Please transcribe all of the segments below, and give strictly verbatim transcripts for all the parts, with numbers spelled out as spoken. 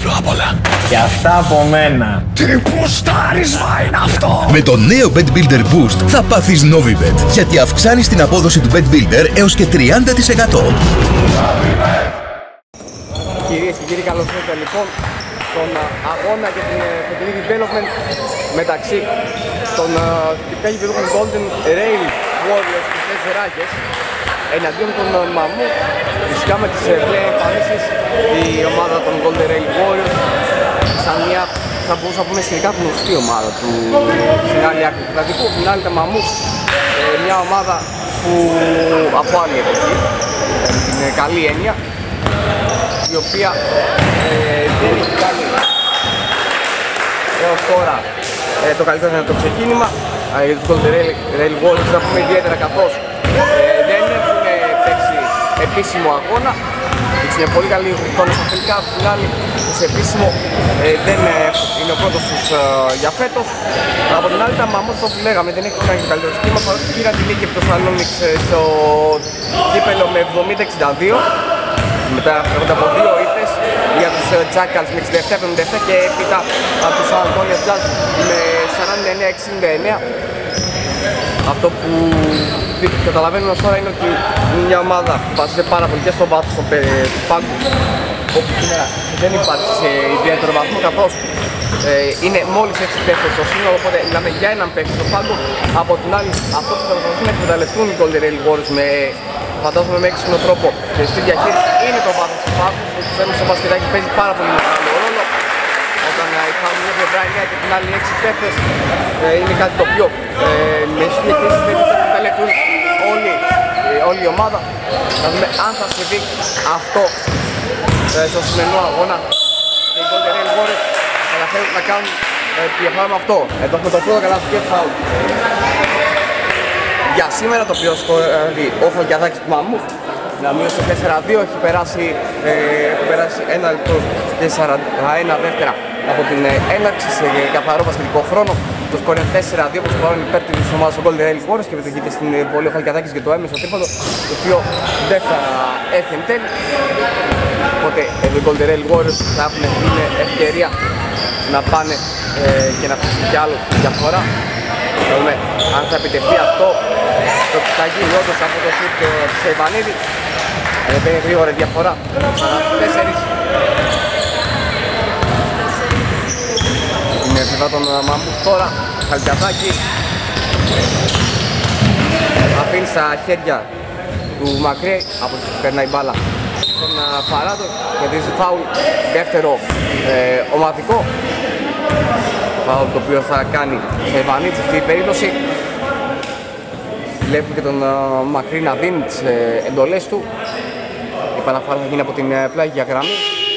πρώτα απ' όλα. Και αυτά από μένα. Τι πουστάρισμα είναι αυτό! Με το νέο Bet Builder Boost θα πάθεις Novibet, γιατί αυξάνεις την απόδοση του Bet Builder έως και τριάντα τοις εκατό. Κυρίες και κύριοι, καλώς ήρθατε λοιπόν στον αγώνα για την φετινή development μεταξύ των τυπικά γηπεδούχων Golden Rail Warriors και τις Ράκες εναντίον των Μαμού. Φυσικά με τις πλέον εμφανίσεις η ομάδα των Golden Rail Warriors σαν μια, θα μπορούσα να πούμε, συνικά γνωστή ομάδα του στην άλλη άκρη. Δηλαδή που την άλλη τα Μαμού, μια ομάδα που από άλλη εποχή, την καλή έννοια, η οποία ε, δεν έχει κάνει έως τώρα ε, το καλύτερο δυνατό ξεκίνημα ε, για τους Golden Rail, Rail Warriors, να πούμε ιδιαίτερα, καθώς ε, δεν έχουν παίξει επίσημο αγώνα. Είναι πολύ καλή εικόνα στα φιλικά, από την άλλη σε επίσημο ε, δεν ε, είναι ο πρώτος τους ε, για φέτος. Από την άλλη τα Μαμούθ, που λέγαμε, δεν έχει κάνει το καλύτερο σχήμα, παρότι πήραν τη νίκη από το Σαλόνιξ στο κύπελο με εβδομήντα εξήντα δύο. Μετά από δύο ήττες για τους Jackals με εξήντα επτά εβδομήντα επτά και έπειτα από τους San Antonio Jazz με σαράντα εννέα εξήντα εννέα. Αυτό που καταλαβαίνουμε ως τώρα είναι ότι είναι μια ομάδα που βασίζεται πάρα πολύ και στο βάθος του πάγκου, όπου σήμερα δεν υπάρχει σε ιδιαίτερο βαθμό, καθώς ε, είναι μόλις έξι παίκτες στο σύνολο, οπότε μιλάμε για έναν παίκτη στο πάγκο. Από την άλλη, αυτό που θα προσπαθούν να εκμεταλλευτούν οι Golden Rail Warriors με, φαντάζομαι, με έξυπνο τρόπο και στη διαχείριση είναι το βάθος του πάγκου, που ξέρουμε στο μπασκετάκι παίζει πάρα πολύ μεγάλο ρόλο. Όταν υπάρχουν μια πλευρά εννέα και την άλλη έξι παίκτες, ε, είναι κάτι το οποίο ε, με συγκεκριμένες παίκτες θα εκμεταλλευτούν όλη, ε, όλη η ομάδα. Να δούμε αν θα συμβεί αυτό ε, στο σημερινό αγώνα και οι Golden Rail Warriors θα καταφέρουν να κάνουν ε, διαφορά με αυτό. Εδώ έχουμε το πρώτο καλάθι και φάουλ για σήμερα, το οποίο σκορεύει ο Χαλκιαδάκης του Μαμούθ. Να μείωσε τέσσερα δύο, έχει περάσει, ε, έχει περάσει ένα λεπτό και σαράντα ένα δεύτερα από την ε, έναρξη σε καθαρό μπασκετικό χρόνο. Το σκορ είναι τέσσερα δύο, όπως παρόν υπέρ της ομάδας των Golden Rail Warriors και μετοχείται στην βολή ο Χαλκιαδάκης για το έμεσο τρίποντο, το οποίο δεν θα έρθει εν τέλει. Οπότε οι Golden Rail Warriors θα έχουν την ευκαιρία να πάνε ε, και να αφήσουν κι άλλο διαφορά. Θα δούμε αν θα επιτευχθεί αυτό. Το θα γίνει όντως από το σουτ της Ιβανίδη. Μπαίνει γρήγορα διαφορά. Τέσσερις. Είναι πλευρά των Μαμούθ τώρα. Χαλκιαδάκης αφήνει στα χέρια του Μακρύ, από τους περνάει μπάλα στον Φαράντο, κερδίζει φάουλ, δεύτερο ε, ομαδικό. Φάουλ το οποίο θα κάνει σε Ιβανίτση αυτή η περίπτωση. Βλέπουμε και τον uh, Μακρύ να δίνει τις uh, εντολές του. Η επαναφορά θα γίνει από την uh, πλάγια γραμμή.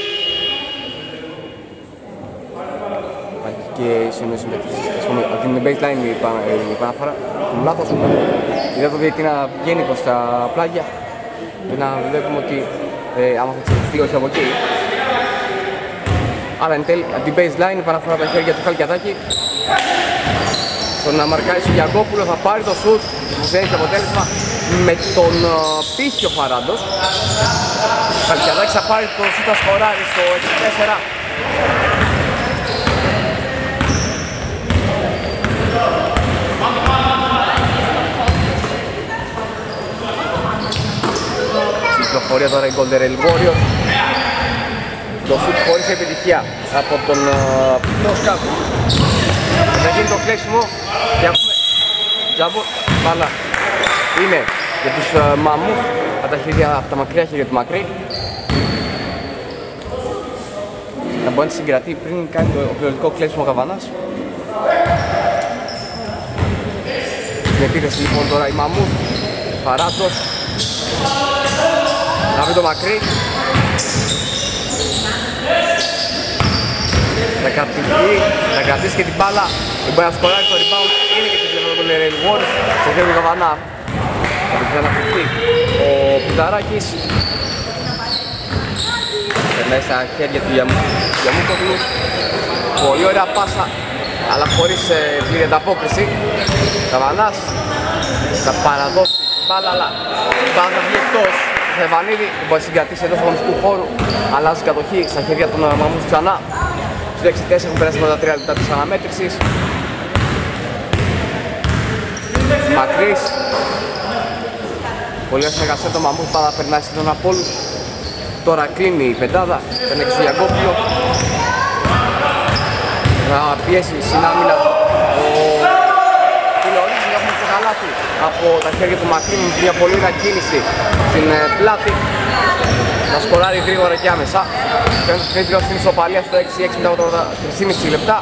Υπάρχει και συνεννόηση με από την baseline η, επα, η επαναφορά. Τον λάθος. Είδα το διαιτητή να βγαίνει προς τα πλάγια και να βλέπουμε ότι ε, άμα θα ξεχωριστεί όχι από εκεί. Αλλά εν τέλει από την baseline η επαναφορά από τα χέρια του Χαλκιαδάκη. Τον να μαρκάρει ο Γιαγκόπουλο, θα πάρει το σουτ που δεν έχει αποτέλεσμα με τον uh, πύχιο Φαράντος. Χαλκιαδάκης θα πάρει το σουτ, θα σκοράρει στο έξι τέσσερα. Κυκλοφορία τώρα η Golden Rail Warriors. Το σουτ χωρίς επιτυχία από τον Νόσκαπ. Θα γίνει το κλέψιμο και έχουμε τζάμπο, μπάλα είναι για τους uh, Μαμούθ από τα, χέρια, από τα μακριά χέρια του Μακρύ. Θα μπορεί να συγκρατεί πριν κάνει το οπλωτικό κλέψιμο ο Καβανάς. Στην επίθεση λοιπόν τώρα η Μαμούθ, Φαράντος, να βρει το Μακρύ. Θα κρατηθεί, θα κρατήσει και την μπάλα. Δεν μπορεί να σκοράρει το rebound, είναι και την πλευρά των Golden Rail Warriors. Στο χέρι του Καβανά θα την ξαναφερθεί ο Πιταράκης. Περνάει στα χέρια του Γιαμούκογλου. Πολύ ωραία πάσα, αλλά χωρίς ε, πλήρη ανταπόκριση. Καβανάς θα παραδώσει την μπάλα, αλλά η μπάλα θα βγει εκτός. Στεφανίδη που μπορεί να συγκρατήσει εντός αγωνιστικού χώρου. Αλλάζει κατοχή στα χέρια των Μαμούθ ξανά. Στους έξι τέσσερα έχουν περάσει τα τρία λεπτά της αναμέτρησης. Μακρύς. Πολύ ωραία συνεργασία το Μαμούθ, πάντα περνάει σύντομα από όλους. Τώρα κλείνει η πεντάδα, παίρνει και στο Γιαγκόπουλο. Να πιέσει στην άμυνα ο Φιλορίζης, έχουμε στο καλάθι από τα χέρια του Μακρύ με μια πολύ ωραία κίνηση στην πλάτη. Να σκοράρει γρήγορα και άμεσα. Παίρνει το παιχνίδι στην ισοπαλία στο έξι έξι μετά από τα τρία και μισό λεπτά.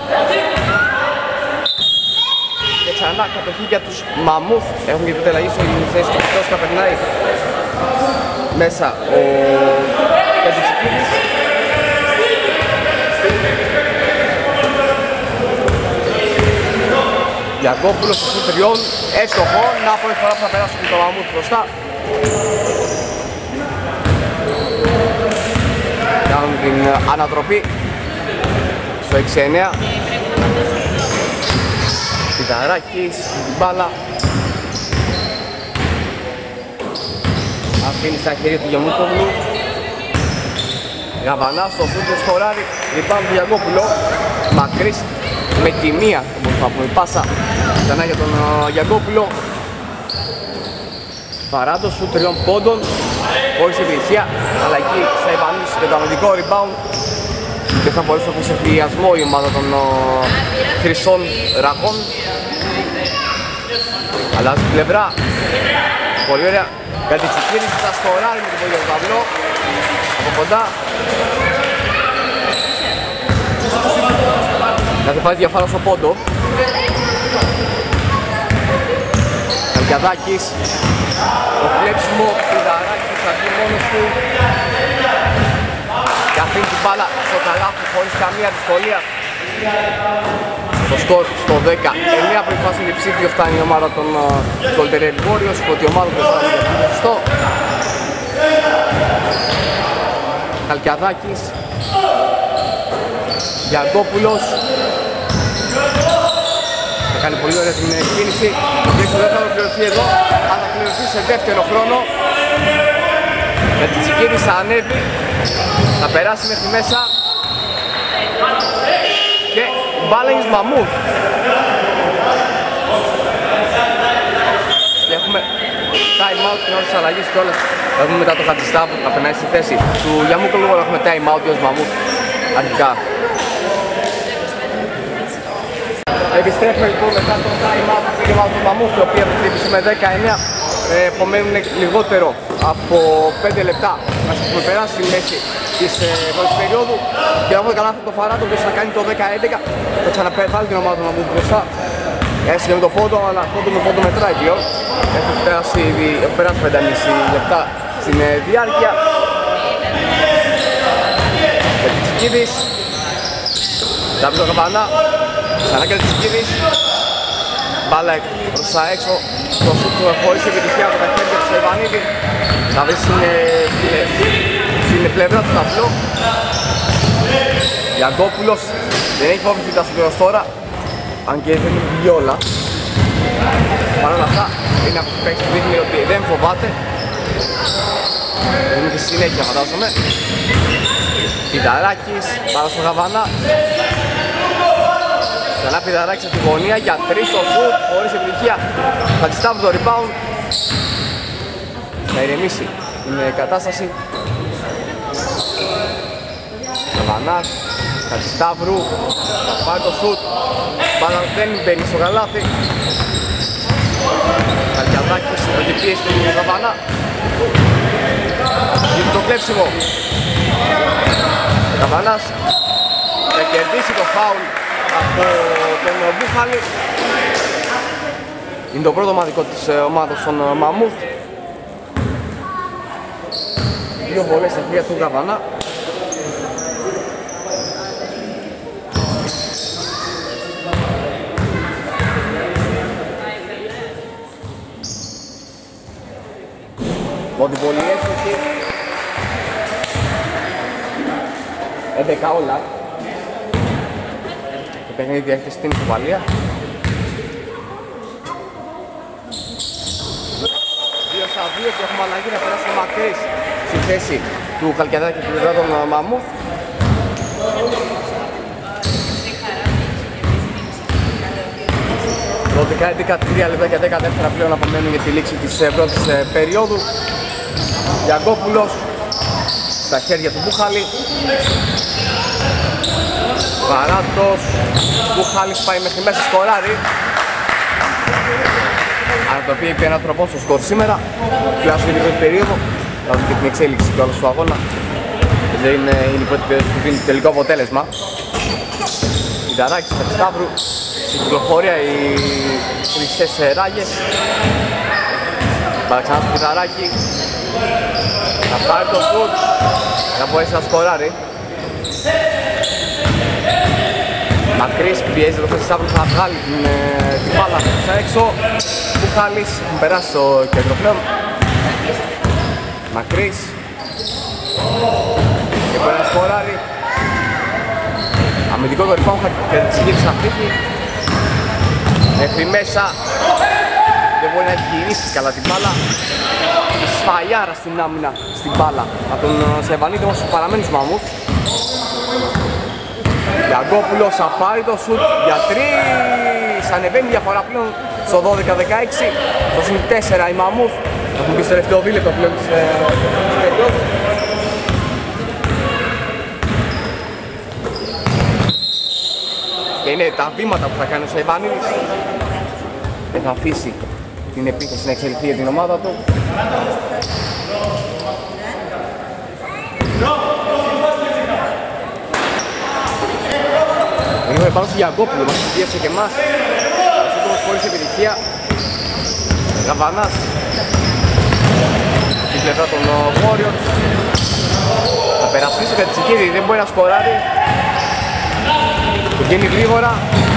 Και ξανά κατοχή για τους Μαμούθ. Έχουν και την αλλαγή στο θέση του Πιτόσκα, περνάει μέσα ο Πεντουσικίδης. Γιακόπουλος στους τριών, έστοχο, να πρώτη φορά που θα περάσουν το Μαμούθ μπροστά. Κάνουν την ανατροπή στο έξι εννέα. Πιταράκης, την μπάλα. Αφήνει στα χέρια του Γιαμούκοβλου. Γαβανάς στο φούτο σκοράρει, λοιπόν του Γιαγκόπουλο. Μακρύς με τη μία, όπως θα πούμε, πάσα ξανά για τον uh, Γιαγκόπουλο. Παράντος σου τριών πόντων, χωρίς επιτυχία, αλλά εκεί θα επανήλυσει και το αμυντικό rebound. Και θα μπορέσει να πει σε φυλιασμό η ομάδα των uh, χρυσών ραχών. Αλλάζει πλευρά, πολύ ωραία. Κατητσικίδης θα σκοράρει με την πόδια του ταυλό από κοντά. Να δεν βάζει διαφάρα στο πόντο. Καλκιαδάκης, το κλέψιμο, Πιδαράκης θα βγει μόνος του και αφήνει την μπάλα στο καλάθι χωρίς καμία δυσκολία. Το σκορ στο δέκα εννέα, πριν φάση διψήφιο φτάνει η ομάδα των Golden Red Warriors, η πρώτη ομάδα που φτάνει για το ποσοστό. Καλκιαδάκης, Γιαγκόπουλος, θα κάνει πολύ ωραία την κίνηση. Και δεν θα ολοκληρωθεί εδώ, αλλά θα ολοκληρωθεί σε δεύτερο χρόνο. Με τη Τσικίδης θα ανέβει, θα περάσει μέχρι μέσα. Και μπάλα είναι Μαμούθ. Και έχουμε time out την ώρα της αλλαγής και όλα. Θα δούμε μετά το Χατζηστάβου να περνάει στη θέση του Γιαμούκολου, αλλά έχουμε time out ως Μαμούθ αρχικά. Επιστρέφουμε λοιπόν μετά το time out στην ομάδα του Μαμούθ, η οποία θα χτύπησε με δέκα εννέα. Ε, απομένουν λιγότερο από πέντε λεπτά να έχουμε περάσει στη μέση της πρώτης περίοδου. Και έχουμε καλά αυτό το Φαράτο που θα κάνει το δέκα έντεκα. Θα ξαναπέταλει την ομάδα του Μαμούθ μπροστά. Έσυγε με το φόντο, αλλά φόντο με φόντο μετράει πλέον. Έχουν περάσει ήδη πέντε και μισό λεπτά στην διάρκεια. Κατητσικίδης, Δάβид το Καπανά, ξανά Κατητσικίδης. Μπάλα προς τα έξω, το σούτ του χωρίς επιτυχία από τα χέρια του Σεβανίδη. Θα βρει στην πλευρά του ταυλό. Γιαγκόπουλος δεν έχει φόβηθεί τα σούτ έως τώρα, αν και δεν είναι βγει όλα. Παρ' όλα αυτά είναι αυτός που παίξει, δείχνει ότι δεν φοβάται. Είναι και συνέχεια φαντάζομαι. Πιταράκης, πάνω στο Γαβανά. Ξανά Πιταράκης από τη γωνία για τρεις στο σουτ, χωρίς επιτυχία. Θα τη στάβει το rebound. Θα ηρεμήσει την κατάσταση. Γαβανάς, Χατζησταύρου, θα πάρει το σουτ. Μπάλα δεν μπαίνει στο καλάθι. Καλκιαδάκης, έχει πίεση του Γαβανά. Είναι το κλέψιμο. Ο Γαβανάς θα κερδίσει το φάουλ από τον Μπούχαλη. Είναι το πρώτο ομαδικό της ομάδας των Μαμούθ. Δύο βολές στα χέρια του Γαβανά. Ποντιβολίες εκεί. έντεκα όλα. Το παιχνίδι έρχεται στην ισοπαλία. δύο στα δύο και έχουμε αλλαγή να περάσει ο Μακρύς στη θέση του Χαλκιαδάκη και του Δράτων Μαμούθ. δώδεκα έντεκα, τρία λεπτά και δέκα δεύτερα πλέον απομένουν για τη λήξη της πρώτης περίοδου. Γιαγκόπουλος στα χέρια του Μπούχαλη. Παράτος, Μπούχαλης πάει μέχρι μέσα σκοράρει. Αν το πει είπε ένα τρόπο στο σκορ σήμερα, τουλάχιστον για την πρώτη περίοδο, θα δούμε και την εξέλιξη του άλλου του αγώνα. Δεν είναι, είναι η πρώτη περίοδο που δίνει το τελικό αποτέλεσμα. Ιδαράκης στα Σταύρου, στην κυκλοφορία οι χρυσές ράγες. Πάρα ξανά στο Ιδαράκη, θα πάρει το σουτ, θα μπορέσει να σκοράρει. Μακρύς πιέζει το θέση Σταύρου, θα βγάλει την, την μπάλα στα έξω. Μπουχάλης, έχουν περάσει στο κέντρο πλέον. Μακρύς και μπορεί να σκοράρει. Αμυντικό το rebound και της γύρισε να φύγει. Μέχρι μέσα δεν μπορεί να γυρίσει καλά την μπάλα. Σφαλιάρα στην άμυνα στην μπάλα από τον Σεβανίδη, όμως παραμένει στους Μαμούθ. Γιαγκόπουλος θα πάρει το σουτ για τρεις. Ανεβαίνει διαφορά πλέον στο δώδεκα δεκαέξι. Το συν τέσσερα οι Μαμούθ. Έχουν μπει στο τελευταίο δίλεπτο πλέον της περίοδου. Και είναι τα βήματα που θα κάνει ο Σεβανίδης. Δεν θα αφήσει την επίθεση να εξελιχθεί για την ομάδα του. Έχουμε πάνω στο Γιαγκόπουλο, μας πίεσε και εμάς. Σύντομος χωρίς επιτυχία. Γαβανάς στην πλευρά των Warriors. Θα περασπίσει ο Κατσικίδη, δεν μπορεί να σκοράρει. Του γίνει γρήγορα.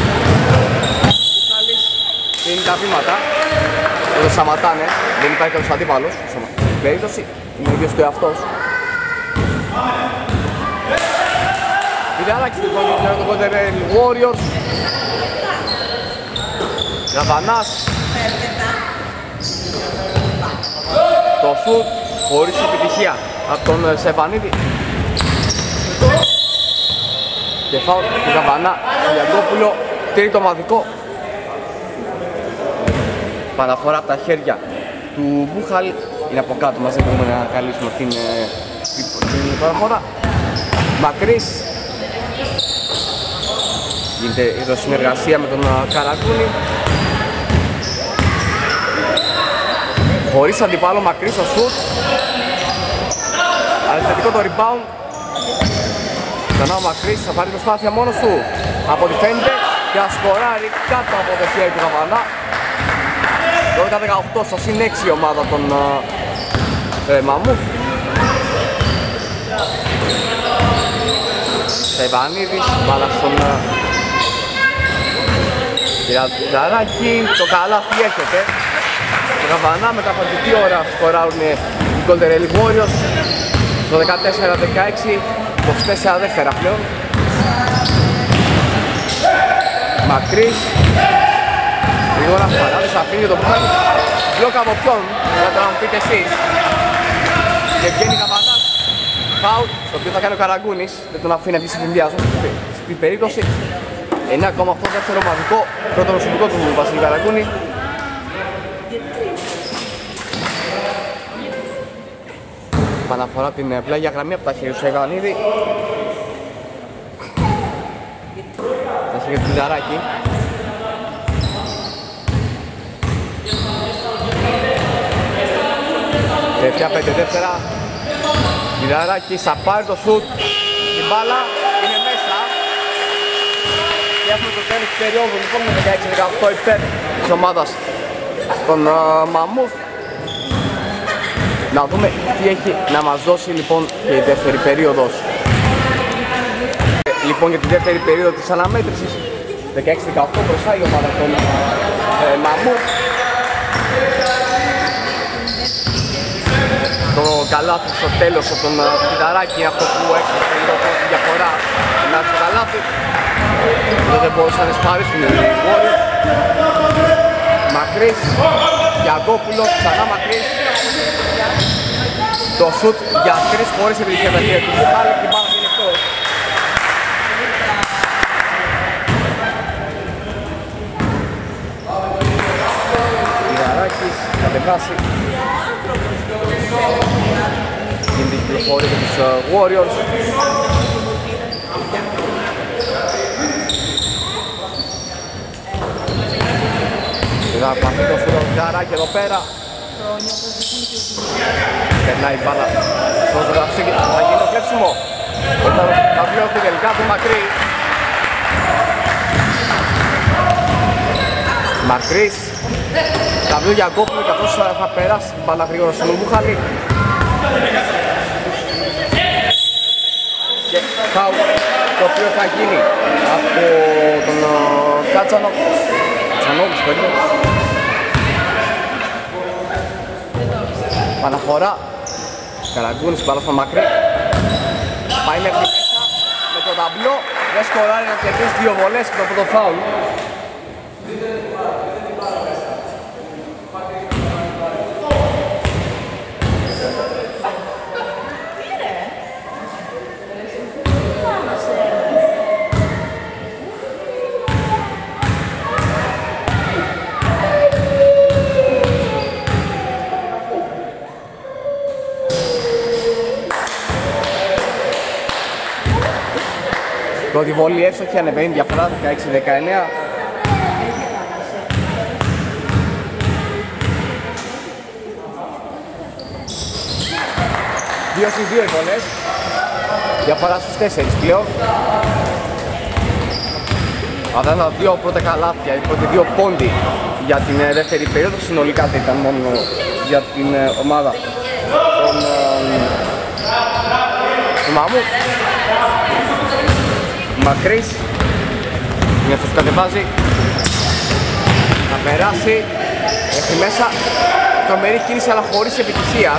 Και είναι τα βήματα. Εδώ σταματάνε, δεν υπάρχει κάποιος αντίπαλος. Στην περίπτωση είναι ο ίδιος του εαυτός. Ιδεάλαξε την κόντρα για τον Golden Warriors. Γαβανάς. Το σουτ χωρίς επιτυχία από τον Σεβανίδη. Και φάουλ του Γαβανά, του Γιαγκόπουλο, τρίτο ομαδικό. Παναφορά από τα χέρια του Μπούχαλη. Είναι από κάτω μας, δεν μπορούμε να καλύψουμε την, την παραφορά. Μακρύς. Γίνεται εδώ συνεργασία με τον Καραγκούνη. Χωρίς αντιπάλο Μακρύς στο σουτ. Αριστερικό το rebound. Ξανά ο Μακρύς θα πάρει προσπάθεια μόνος του. Από τη φαίνεται και θα σκοράρει κάτω από το χέρι του Γαβανά. δώδεκα δεκαοκτώ στο συν έξι η ομάδα των ε, Μαμούθ. Σεβανίδης, μπάλα στον Κυραδαράκη, το καλάθι έρχεται. Το Γαβανά μετά από αρκετή ώρα σκοράρουν οι Golden Warriors. Το δεκατέσσερα δεκαέξι, είκοσι τέσσερα δεύτερα πλέον. Μακρύς. Γρήγορα παράδεις, αφήνει το Μπούχαλη. Μπλοκ από ποιον, θα το μου πείτε εσείς. Και βγαίνει Γαβανάς. Φάουλ, το οποίο θα κάνει ο Καραγκούνης. Δεν τον αφήνει αυτή τη συνδυάζω. Στην περίπτωση εννέα κόμμα οκτώ δεύτερο ομαδικό, πρώτο προσωπικό του Βασίλη Καραγκούνη. Παναφορά την πλάγια γραμμή από τα χέρια του Σεβανίδη. Τα χέρια του Ιδαράκη. Τελευταία πέντε δεύτερα. Ιδαράκης θα πάρει το σουτ. Η μπάλα είναι μέσα. Και έχουμε το τέλος της περίοδου λοιπόν με δεκαέξι δεκαοκτώ υπέρ της ομάδας των uh, Μαμούθ. Να δούμε τι έχει να μας δώσει λοιπόν και η δεύτερη περίοδος. Ε, λοιπόν για τη δεύτερη περίοδο της αναμέτρησης δεκαέξι δεκαοκτώ μπροστά η ομάδα των ε, Μαμούθ. Το καλάθι στο τέλος από τον Ιδαράκη είναι αυτό που έχει λίγο τη διαφορά με το καλάθι. Εδώ δεν μπορούσαν να σπαρίσουν οι Warriors. Μακρύς. Γιαγκόπουλος, ξανά μακρύς. Το σουτ για τρεις χωρίς επιτυχία με του Μπουχάλη, την μπάλα είναι εκτός. Ιδαράκης, κατεβάσει. Γίνεται η κυκλοφορία για τους Warriors. Θα παθεί το φούτο του Ιδαράκη εδώ πέρα. Περνάει η μπάλα στο Ζωγραφσίκη, θα γίνει το κλέψιμο. Θα βιώθει τελικά του μακρύ. Μακρύς. Θα βγει ο Γιαγκόπουλου καθώς θα περάσει την μπάλα γρήγορα στον Μπουχάλη. Και φάουλ το οποίο θα γίνει από τον Κάτσανο. Κατσανόβης περίπου. Παναφορά. Καραγκούνης, μπάλα στο μακρύ. Πάει μέχρι μέσα με το ταμπλό. Δεν σκοράρει να κερδίσει δύο βολές και το πρώτο φάουλ. Πρώτη βολή εύστοχη, ανεβαίνει διαφορά δεκαέξι δεκαεννέα. Δύο στις δύο οι βολές. Διαφορά στους τέσσερις πλέον. Αυτά είναι τα δύο πρώτα καλάθια, οι πρώτοι δύο πόντι για την δεύτερη περίοδο. Συνολικά δεν ήταν μόνο για την ομάδα των του Μαμούτ. Μακρύς, είναι αυτός που κατεβάζει, θα περάσει μέχρι μέσα, τρομερή κίνηση αλλά χωρίς επιτυχία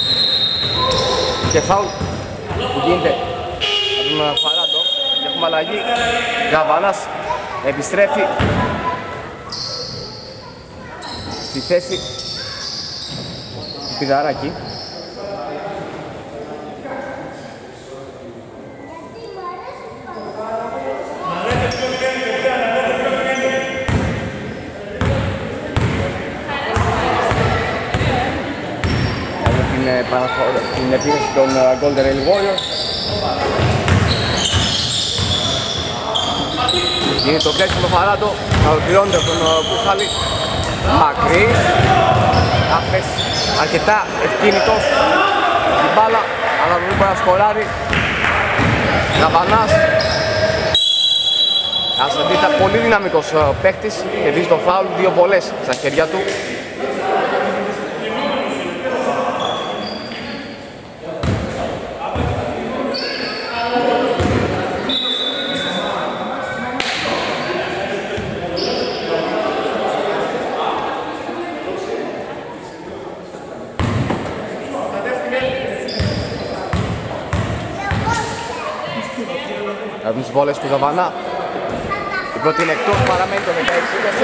και φάουλ που γίνεται από τον Φαράντο και έχουμε αλλαγή. Γαβανάς επιστρέφει στη θέση του Πιδαράκη. Την επίθεση των Golden Rail Warriors. Γίνεται το κλέψιμο το Φαράντο, θα ολοκληρώνεται από τον Μπουχάλη. Μακρύς, άφες αρκετά ευκίνητος την μπάλα, αλλά δεν μπορεί να σκοράρει. Γαβανάς, ας δείτε, ήταν πολύ δυναμικός παίκτης και δει το φάουλ, δύο βολές στα χέρια του. Θα δουν τις βόλες του Γαβανά. Η πρώτη είναι εκτός, παραμένει το δεκαέξι είκοσι.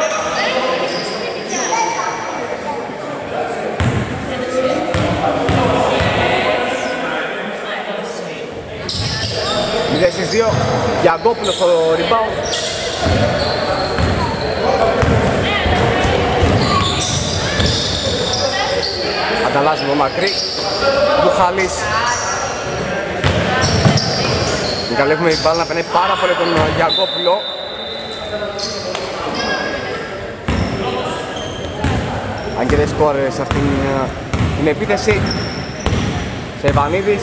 μηδέν στις δύο, Γιαγκόπουλος στο rebound. Ανταλλάζει με μακρύ, Μπουχάλης. Εγκαλεύουμε την μπάλα να περνάει πάρα πολύ τον Γιαγκόπουλο. Αν και δεν σκόρε σε αυτήν την επίθεση. Σεβανίδης.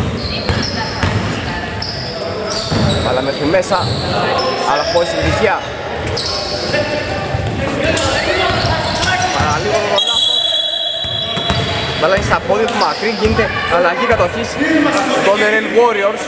Μπάλα μέχρι μέσα, αλλά χωρίς επιτυχία. Παραλίγο το λάθος. Μπάλα είναι στα πόδια του μακρύ, γίνεται αλλαγή κατοχής των Golden Rail Warriors.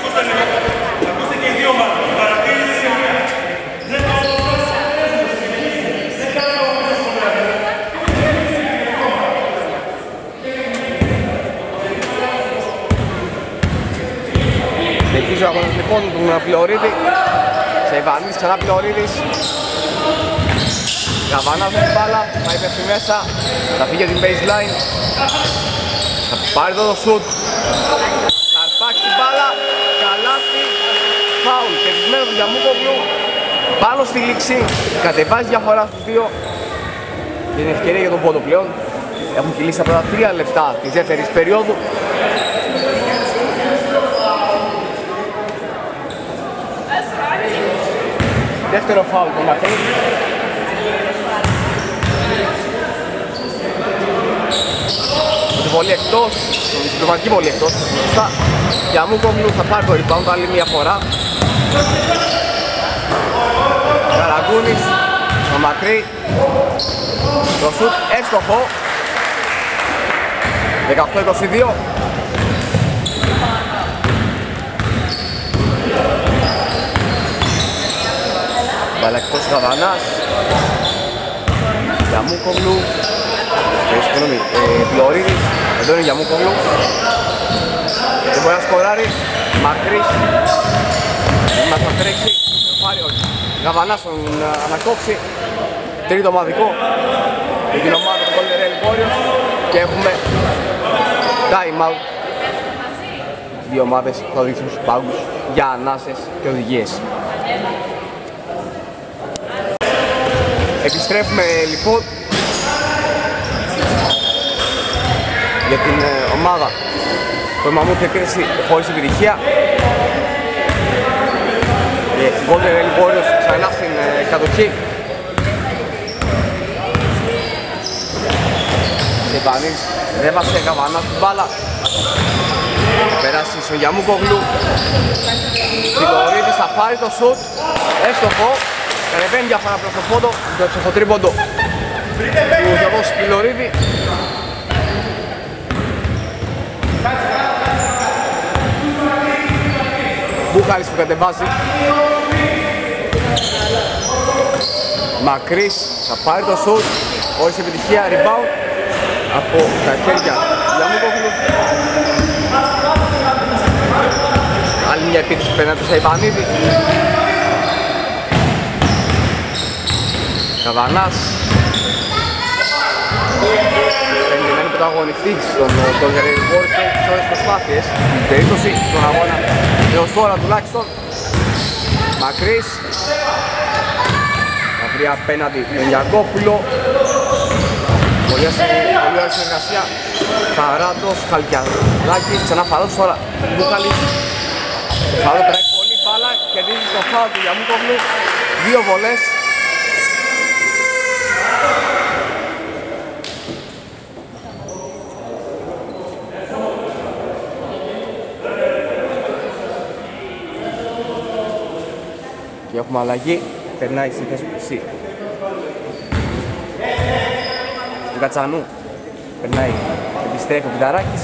Συνεχίζει ο αγώνας λοιπόν τον Πλεωρίδη. Σεβανίδης, ξανά Πλεωρίδης. Καβανάς με την μπάλα, θα υπεύξει μέσα, θα φύγει την baseline. Θα πάρει εδώ το shoot. Θα αρπάξει την μπάλα, καλάθι, φάουλ. Κερδισμένο του Γιαμούκογλου, πάνω στη λήξη, κατεβάζει διαφορά στους δύο. Και είναι ευκαιρία για τον πόντο πλέον. Έχουν κυλήσει τα πρώτα τρία λεπτά της δεύτερης περίοδου. Δεύτερο φάουλ του Μακρύ. Την βολή εκτός, την συμπληρωματική βολή εκτός. Γιαμούκογλου θα πάρει το rebound άλλη μία φορά. Καραγκούνης, ο Μακρύ. Το σουτ έστοχο. δεκαοκτώ είκοσι δύο. Μπάλα εκτός Καβανάς. Γιαμούκογλου. Ε, συγγνώμη, ε, Πλωρίδης. Εδώ είναι Γιαμούκογλου. Δεν μπορεί να σκοράρει. Μακρύς. Δεν μας θα τρέξει. Πάρει όχι. Καβανάς τον ανακόψει. Τρίτο ομαδικό για την ομάδα του Golden Rail Warriors. Και έχουμε time out. Δύο ομάδες θα δείξουν στους πάγκους για ανάσες και οδηγίες. Επιστρέφουμε λοιπόν για την ε, ομάδα που η Μαμούθ εκκρίση χωρίς επιτυχία. Και η Golden Rail Warriors ξανά στην ε, κατοχή. Πανής δεν βάσε Καβανά στην μπάλα. Περάσει στο Γιαμούκογλου. Φιλωρίδης θα πάρει το σουτ. Έστοχο. Κατεβαίνει διαφορά προς το πόντο. Το έξοχο τρίποντο του Γιώργος Φιλωρίδη. Μπούχαρης που κατεβάζει. Μακρύς θα πάρει το σουτ. Χωρίς επιτυχία, rebound από τα χέρια του Γιαμούκογλου. Άλλη μια επίθεση πέναντι του Σαϊπανίδη. Καβανάς. Φαίνεται να είναι πρωταγωνιστής στον Golden Rail Warriors και τις όλες τις προσπάθειες. Στην περίπτωση στον αγώνα έως τώρα τουλάχιστον. Μακρύς. Θα βρει απέναντι τον Γιακόπουλο. Πολύ ωραία συνεργασία. Χαράντος, Χαλκιαδάκης, ξανά Φαρόντος τώρα. Μπούχαλης. Το Φαρόντο περάει πολύ μπάλα, κερδίζει το φάουλ του Γιαμούκογλου. Δύο βολές. Και έχουμε αλλαγή, περνάει στη θέση του Σι. Του Κατσανού περνάει, επιστρέφει ο Πιταράκης.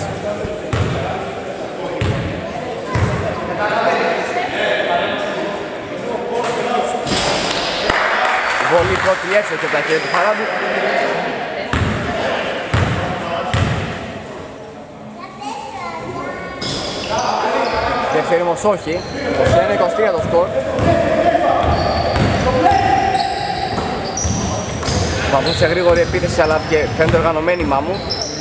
Βολή πρώτη έξω και από τα χέρια του Χαράντου. Δεύτερη όμως όχι, είκοσι ένα είκοσι τρία το σκορ. Βαβούν σε γρήγορη επίθεση αλλά και φαίνεται οργανωμένη η Μαμού.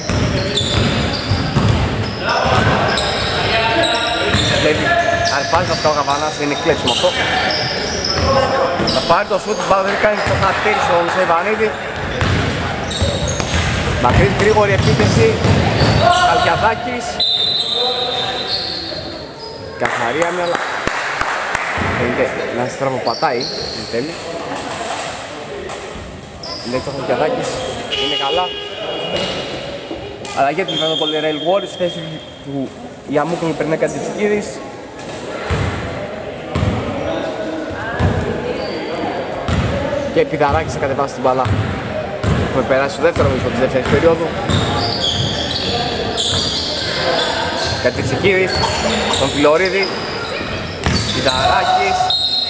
Βλέπει, αρπάζει αυτά ο Καβανάς, είναι κλέψιμο αυτό. Θα πάρει το σούτ, μπάλα δεν κάνει το χατήρι στον Σαϊβανίδη. Μακρύς γρήγορη επίθεση, Καλκιαδάκης. Καθαρία μια, αλλά φαίνεται να στραβοπατάει εν τέλει. Λέει το Καλκιαδάκης, είναι καλά. Αλλά γιατί με τον Golden Rail Warriors, στη θέση του Γιαμούκογλου περνάει Κατσικίδης. Και Πιδαράκης θα κατεβάσει την μπάλα. Έχουμε περάσει στο δεύτερο μισό της δεύτερης περίοδου. Κατσικίδης, τον Φιλωρίδη. Πιδαράκης.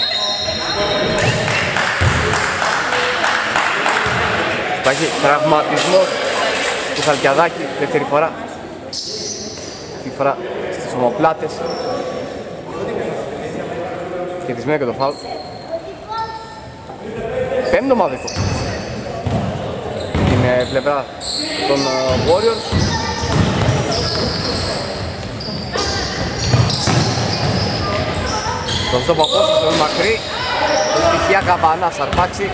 Υπάρχει τραυματισμός του Χαλκιαδάκη, δεύτερη φορά. Αυτή φορά στις ομοπλάτες. Κερδισμένο και το φάουλ. Πέμπτο ομαδικό ε, πλευρά των ε, Warriors. Το στόπ απόσταση τον μακρύ, το στοιχεία Καβανάς αρπάξει.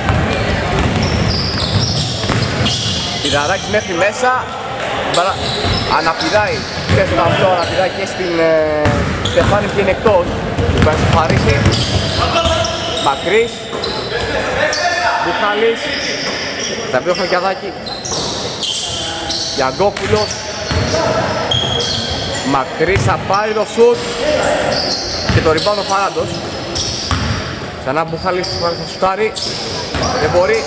Πιδαράκης μέχρι μέσα, αναπηδάει και στον αυλό, αναπηδάει και στην ε, Στεφάνη που είναι εκτός. Του πάει να σοφαρίσει. Μακρύς, Μπουχάλης, θα βρει ο Χαλκιαδάκη, Γιαγκόπουλος, Μακρύς θα πάρει το σουτ και το rebound ο Φαράντος. Ξανά Μπουχάλης θα σουτάρει, δεν μπορεί.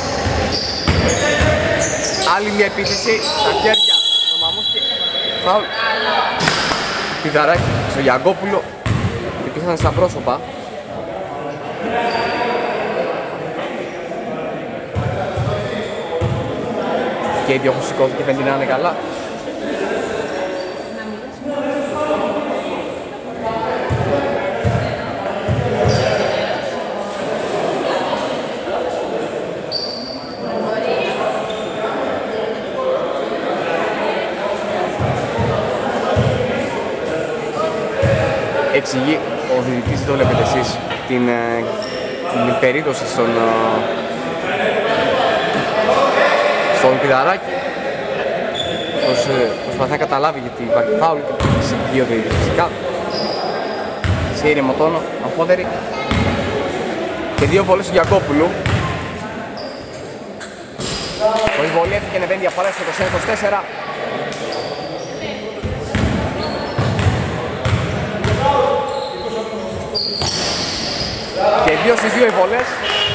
Άλλη μια επίθεση, στα χέρια, το Μαμούσκι, φάουλ. Πιδαράκι στο Γιαγκόπουλο, υπήρχαν στα πρόσωπα. Και ήδη όπως σηκώθηκε φαίνεται να είναι καλά. Εξηγεί ο διαιτητής, το βλέπετε εσείς, την, την περίπτωση στον, στον Πιδαράκη. Προς, προσπαθεί να καταλάβει γιατί υπάρχει φάουλ και εξηγεί ο διαιτητής φυσικά. Σε ήρεμο τόνο, αμφόδερη. Και δύο βολές του Γιακόπουλου. Ο βολή έφυγε να βαίνει διαφορά στο είκοσι ένα είκοσι τέσσερα. Και δύο στις δύο οι βολές.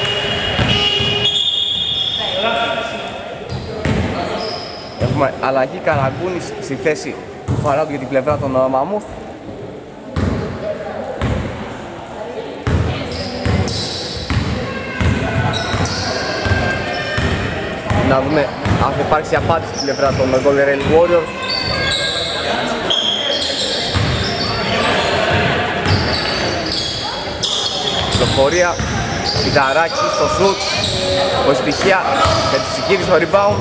Έχουμε αλλαγή Καραγκούνης στη θέση του Φαράντου για την πλευρά των Μαμούθ. Να δούμε αν θα υπάρξει απάντηση στην πλευρά των Golden Rail Warriors. Πληροφορία, Πιδαράκη στο σουτ, Κωστοιχεία, Πετσικίδη στο rebound.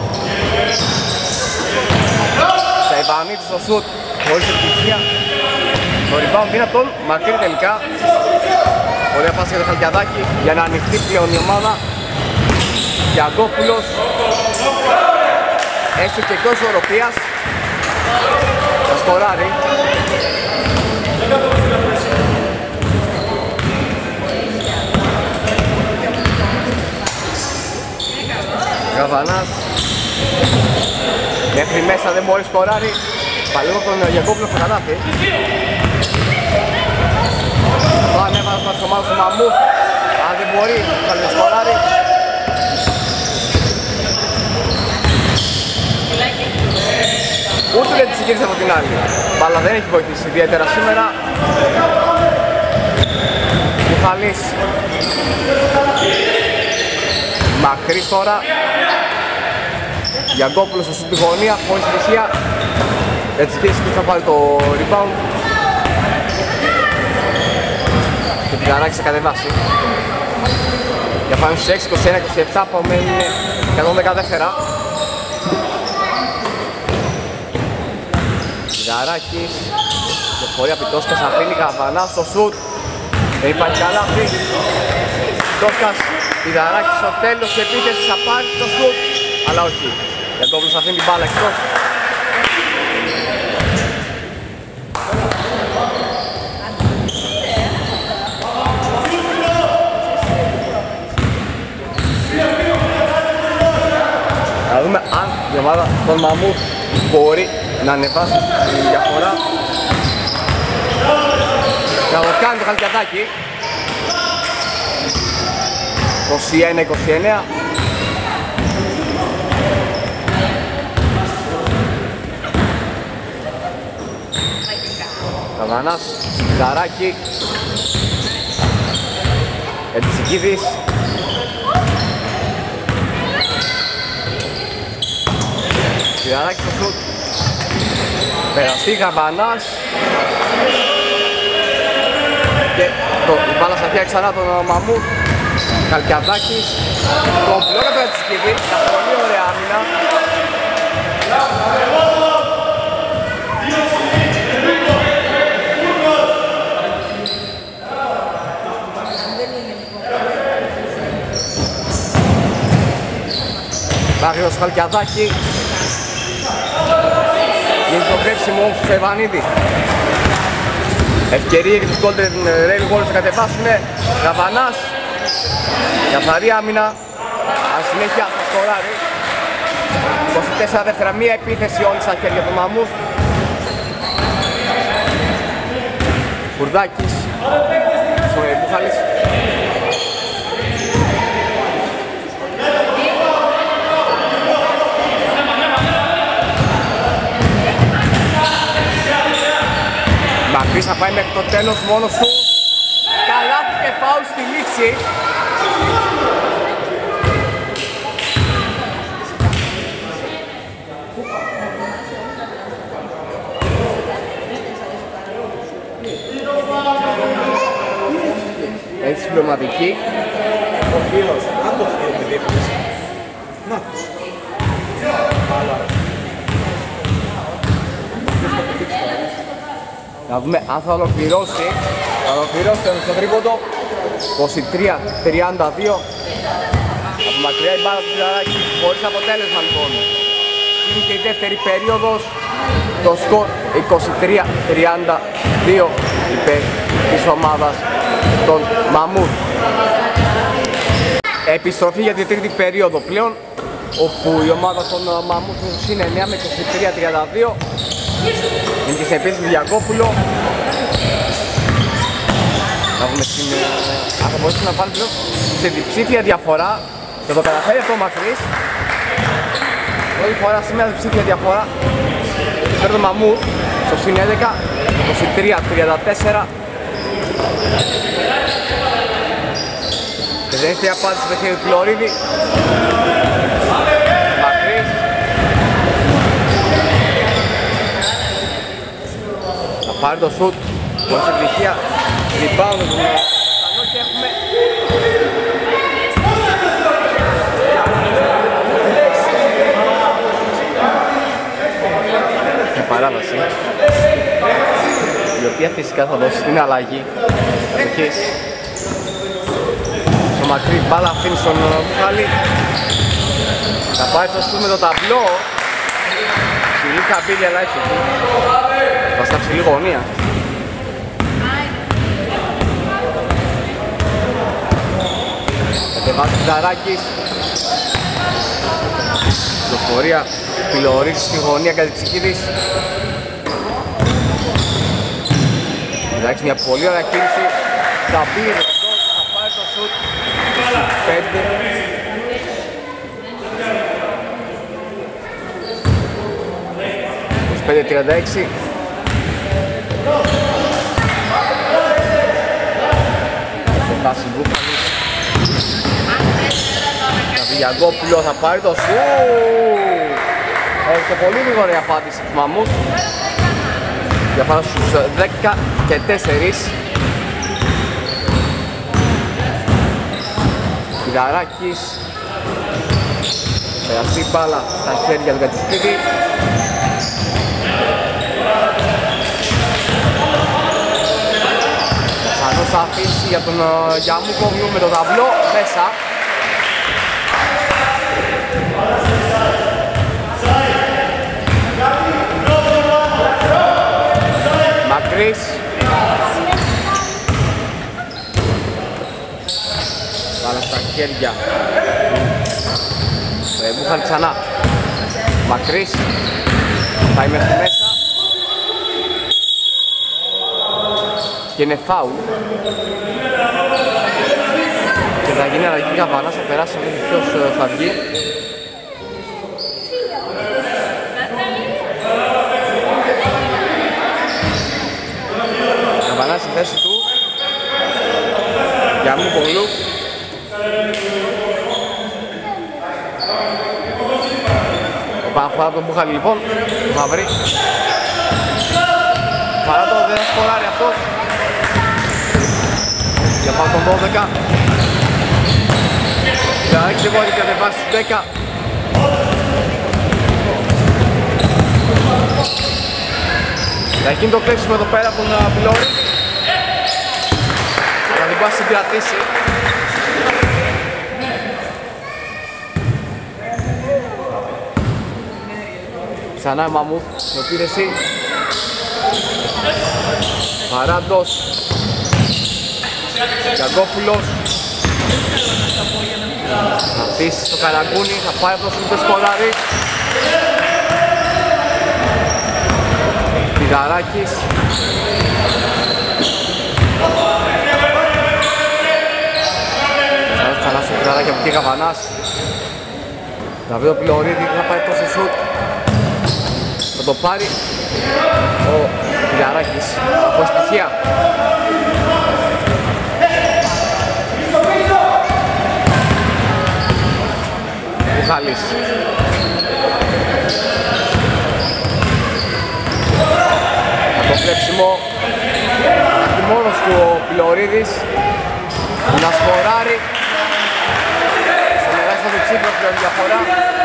Σαϊβανίδη στο σουτ, χωρίς επιτυχία. Το rebound είναι από τον Μακρύ τελικά. Ωραία πάση για το Χαλκιαδάκη για να ανοιχτεί πλέον η ομάδα. Γιαγκόπουλος, έστω και εκτός ισορροπίας. Θα σκοράρει. Καβανάς μέχρι μέσα δεν μπορεί σκοράρει. Παλαιό τον Γιακόπουλο στο κατάφι. Το ανέβασμα της ομάδας του Μαμούθ. Αν δεν μπορεί θα τον σκοράρει. Ούτε δεν τη συγκίνησε από την άλλη. Μπάλα δεν έχει βοηθήσει ιδιαίτερα σήμερα. Μπουχαλής. Μακρύς τώρα. Γιαγκόπουλος στο σουτ τη γωνία, χωρίς θυσία. Έτσι και θα πάρει το rebound. Και την Καράκη θα κατεβάσει. Για πάνω στους έξι, είκοσι ένα είκοσι επτά, απομένουν εκατόν δεκατέσσερα. Πιδαράκης, πληροφορία Πιτόσκας, αφήνει Καβανά στο σουτ. Δεν υπάρχει καλάθι. Πιτόσκας, Πιδαράκης στο τέλος της επίθεσης θα πάρει το σουτ. Αλλά όχι. Γιακόπουλος αφήνει την μπάλα εκτός. Να δούμε αν η ομάδα των Μαμούθ μπορεί να ανεβάσει την διαφορά. Θα το κάνει το Χαλκιαδάκη. είκοσι ένα είκοσι εννέα. Καβανάς, Πιδαράκη, Ετσικίδης. Πιδαράκη στο σουτ. Περαστεί Καβανάς. Και το, η μπάλα στα χέρια ξανά τον Μαμούθ. Χαλκιαδάκης. Τον πλώκα του Ετσικίδη. Τα πολύ ωραία άμυνα. Μάγιος Χαλκιαδάκη. Γίνει το κρέψιμο στο Ευανίδη. Ευκαιρία για τους Golden Rail Warriors να κατεβάσουνε. Γαβανάς. Καθαρή άμυνα. Αν συνέχεια θα σκοράρει. είκοσι τέσσερα δεύτερα, μία επίθεση όλη στα χέρια του Μαμούθ. Κουρδάκης. Στο Μπούχαλης. Μακρύς θα πάει μέχρι το τέλος μόνος του. Καλάθι και φάουλ στη λήξη. Έτσι συμπληρωματική. Ο φίλος, αν το φίλο με δίπλες. Να τους. Να δούμε αν θα ολοκληρώσει. Θα ολοκληρώσει το τρίποντο. είκοσι τρία τριάντα δύο. Από μακριά η μπάλα του Φιλαράκη. Χωρίς αποτέλεσμα λοιπόν. Είναι και η δεύτερη περίοδος. Το σκορ είκοσι τρία τριάντα δύο υπέρ της ομάδας των Μαμούθ. Επιστροφή για την τρίτη περίοδο πλέον, όπου η ομάδα των Μαμούθ είναι εννέα με είκοσι τρία τριάντα δύο. Είναι και σε επίσης Διακόπουλο. Να δούμε στην... αν θα μπορούσε να πάρει πλέον σε διψήφια διαφορά. Θα το καταφέρει αυτό ο Μακρύς. Πρώτη φορά σήμερα διψήφια διαφορά. Φέρει το Μαμούθ στο συν έντεκα, είκοσι τρία τριάντα τέσσερα. Και δεν έχει απάντηση στο παιχνίδι του Λωρίδη. Μακρύς. Θα πάρει το σουτ. Χωρίς επιτυχία. Rebound του Ξανό και έχουμε... μια παράβαση, η οποία φυσικά θα δώσει την αλλαγή. Κατοχής. Στο μακρύ μπάλα αφήνει στον Μπουχάλη. Θα πάει στο σουτ με το ταμπλό. Ψηλή καμπύλη αλλά έχει εκεί. Θα στα ψηλή γωνία. Κατεβάζει ο Ζαράκης. Πληροφορία Φιλορίδης στη γωνία Κατηψικίδης. Εντάξει, μια πολύ ωραία κίνηση. Θα μπει θα πάρει το σουτ. πέντε. είκοσι πέντε τριάντα έξι. Θα πάσει Μπούχαλης. Γιαγκόπουλο θα πάρει το σου. Έχει και πολύ γρήγορη απάντηση του Μαμούθ. Διαφάρα στους δέκα και τέσσερα. Κιδαράκης. Περαστεί μπάλα στα χέρια του Κατσικίδη. Ξανός θα αφήσει για τον Γιαμούκογλου με το ταμπλό μέσα. Μακρύς. Βάλα στα χέρια. Ε, Μπουχάλη ξανά. Μακρύς. Πάει μέχρι μέσα. Και είναι φάουλ. Και θα γίνει αλλαγή Γαβανάς, θα περάσει να δει ποιος θα βγει. Γαβανάς στη θέση του. Γιαμούκογλου. Ο Παναφορά από τον Μπουχάλη λοιπόν. Θα βρει. Παρά το δεν σκοράρει αυτός. Για πάνω τον δώδεκα. Θα έχει εγώ και κατεβάσει στους δέκα. Θα γίνει το κλέψιμο εδώ πέρα από τον Πιλόρη. Αλλά δεν μπορεί να συγκρατήσει. Ξανά η Μαμούθ στην επίθεση. Παράντος. Γιαγκόπουλος. Θα αφήσει στο Καραγκούνι, θα πάει από το σούπερ σκοράρι. Πηγαράκης. Ξανά στο Πηγαράκη από εκεί Γαβανάς. Θα βρει ο Πιλωρίδη, θα πάει τόσο σουτ. Θα το πάρει ο Πηγαράκης από στοιχεία. Μπουχάλης. Το κλέψιμο και μόνος του ο Πιλωρίδης να σκοράρει στο ελάχιστο του Τσίπρο πλέον διαφορά.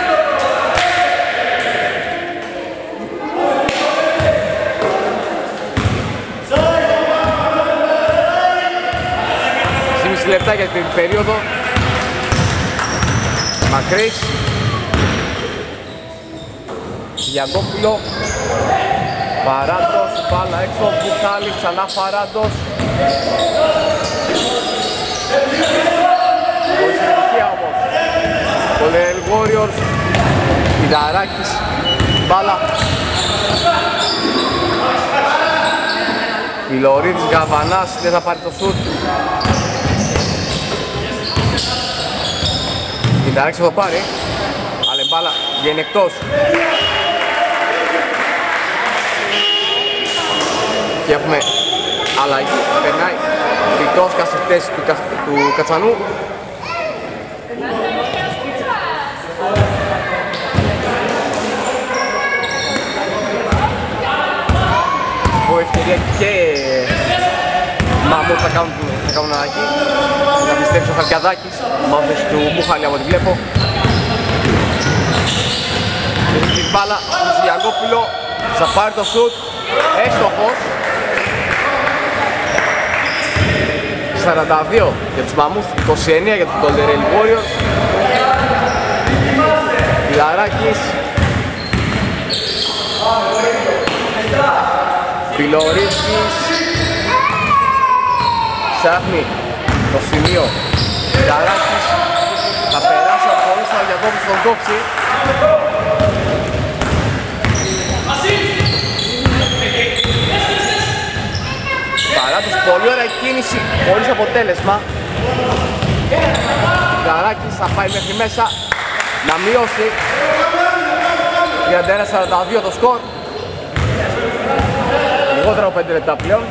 είκοσι πέντε λεπτά για την περίοδο. Μακρύς Γιαγκόπουλο. Παράντος, μπάλα έξω, Μπουχάλης, ξανά Παράντος. Χωρίς επιτυχία όμως. Golden Warriors, Πιδαράκης, μπάλα. Πιλωρίδης, Γαβανάς, δεν θα πάρει το σουτ. Πιδαράκης θα το πάρει, αλλά μπάλα βγαίνει εκτός. Και έχουμε αλλαγή, περνάει Βιτόσκα στη θέση του, του Κατσανού. Από ευκαιρία και Μαμούτ θα κάνουν, θα κάνουν αλλαγή. Θα πιστέψει ο Χαλκιαδάκης, μάθος του Μπουχάλη από ό,τι βλέπω. Έχει την μπάλα, του Γιαγκόπουλο, θα πάρει το σουτ. Έστοχος. σαράντα δύο για τους Μαμούθ, είκοσι εννέα για τους Golden Warriors. Πιλαράκης. Πιλωρίδης. Ψάχνει το σημείο. Πιλαράκης. Θα περάσει από χωρίς να διακόψει τον κόψη. Παράτος, πολύ ωραία κίνηση, χωρίς αποτέλεσμα. Γαράκης θα πάει μέχρι μέσα να μειώσει τριάντα ένα σαράντα δύο το σκορ. Λιγότερο από πέντε λεπτά πλέον.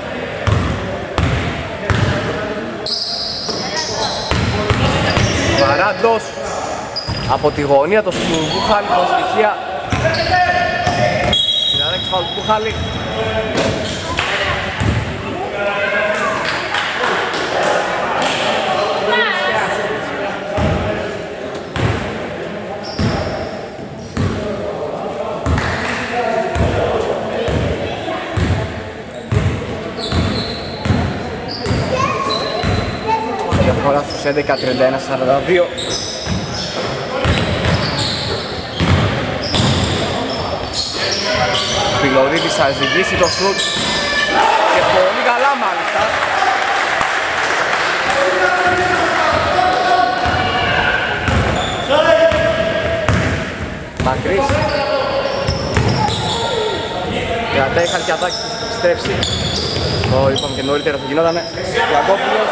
Παράτος από τη γωνία το του Μπουχάλη, το στοιχεία. Γαράκης φάουλ του Μπουχάλη. Διαφορά στους έντεκα τριάντα ένα σαράντα δύο. Πιλωρίδης θα ζυγίσει το σουτ και πολύ καλά μάλιστα. Μακρύς. Κρατάει Χαλκιαδάκη που θα επιστρέψει. Το είπαμε και νωρίτερα θα γινότανε. Γιαγκόπουλος.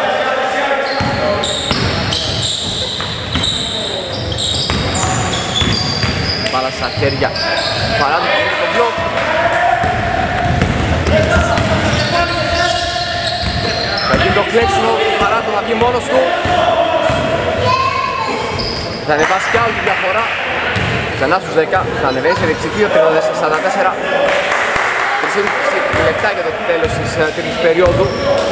Μπάλα στα χέρια. Παράδειγμα το μπλοκ. Θα γίνει το κλέξιμο, Παράδειγμα θα βγει μόνος του. Θα ανεβάσει κι άλλο τη διαφορά. Ξανά στους δέκα, θα ανεβέσει ρεξικείο τριάντα σαράντα τέσσερα. τρία λεπτά για το τέλος της τρίτης περίοδου.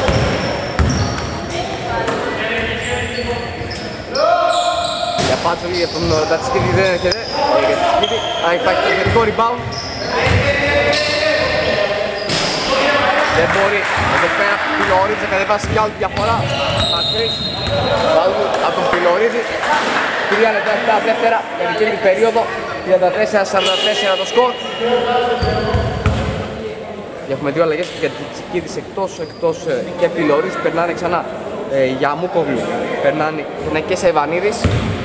Για Πάτσολη, για τον Τατσικίδη δεν έρχεται. Για Τατσικίδη, θα υπάρχει το γενικό rebound. Δεν μπορεί. Εδώ πέρα από τον Πιλωρίδη θα κατεβάσει κι άλλη διαφορά. Μακρύς. Βάλουμε από τον Πιλωρίδη. Τρία λεπτά επτά δεύτερα. Για την τρίτη περίοδο. τριάντα τέσσερα σαράντα τέσσερα το σκορ. Και έχουμε δύο αλλαγές για την Τσικίδης εκτός, εκτός και Πιλωρίδης. Περνάνε ξανά ε, για Μούκογλου. Περνάνε, περνάνε και Σεβανίδης.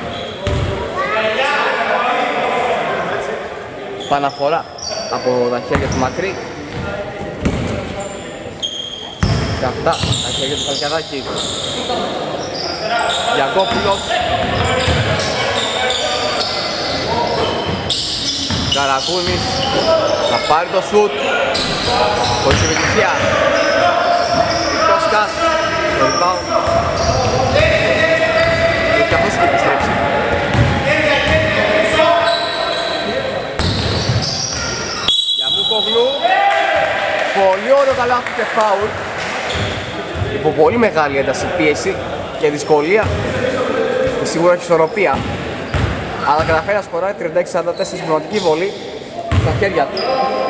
Παναφορά από τα χέρια του Μακρύ. Και αυτά τα χέρια του Καλκιαδάκη. Γιακόπουλος. Καρακούνης. Θα πάρει το σουτ. Χωρίς επιτυχία. Κώσκας. Το rebound. Και αυτός έχει επιστρέψει. Πολύ ωραίο καλάθι και φάουλ. Υπό πολύ μεγάλη ένταση, πίεση και δυσκολία και σίγουρα έχει ισορροπία. Αλλά καταφέρει να σκοράρει τριάντα έξι σαράντα τέσσερα στην πραγματική βολή στα χέρια του.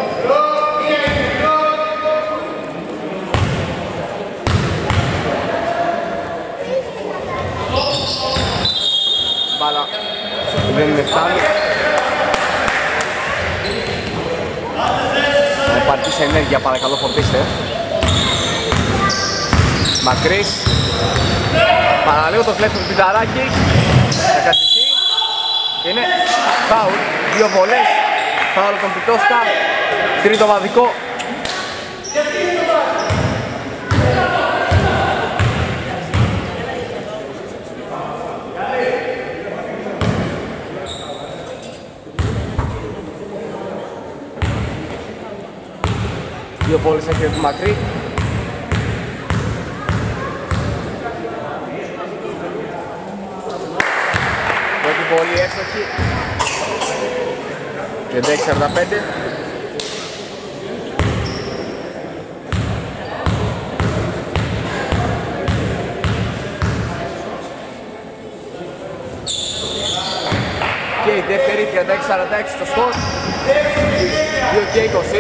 Μπάλα δεν είναι φτάνει. Υπάρχει ενέργεια, παρακαλώ φορτίστε. Μακρύς. Παραλίγο το φλέξο του Πιταράκη. Θα κατηχεί. Είναι φάουλ. Δύο βολές. Φάουλ τον Πιτόσκα. Τρίτο βαδικό. Δύο βόλες έχει του Μακρύ. Πρώτη βόλη έξοχη. τριάντα έξι σαράντα πέντε. Και η δεύτερη τριάντα έξι σαράντα έξι στο σκορ. δύο και είκοσι.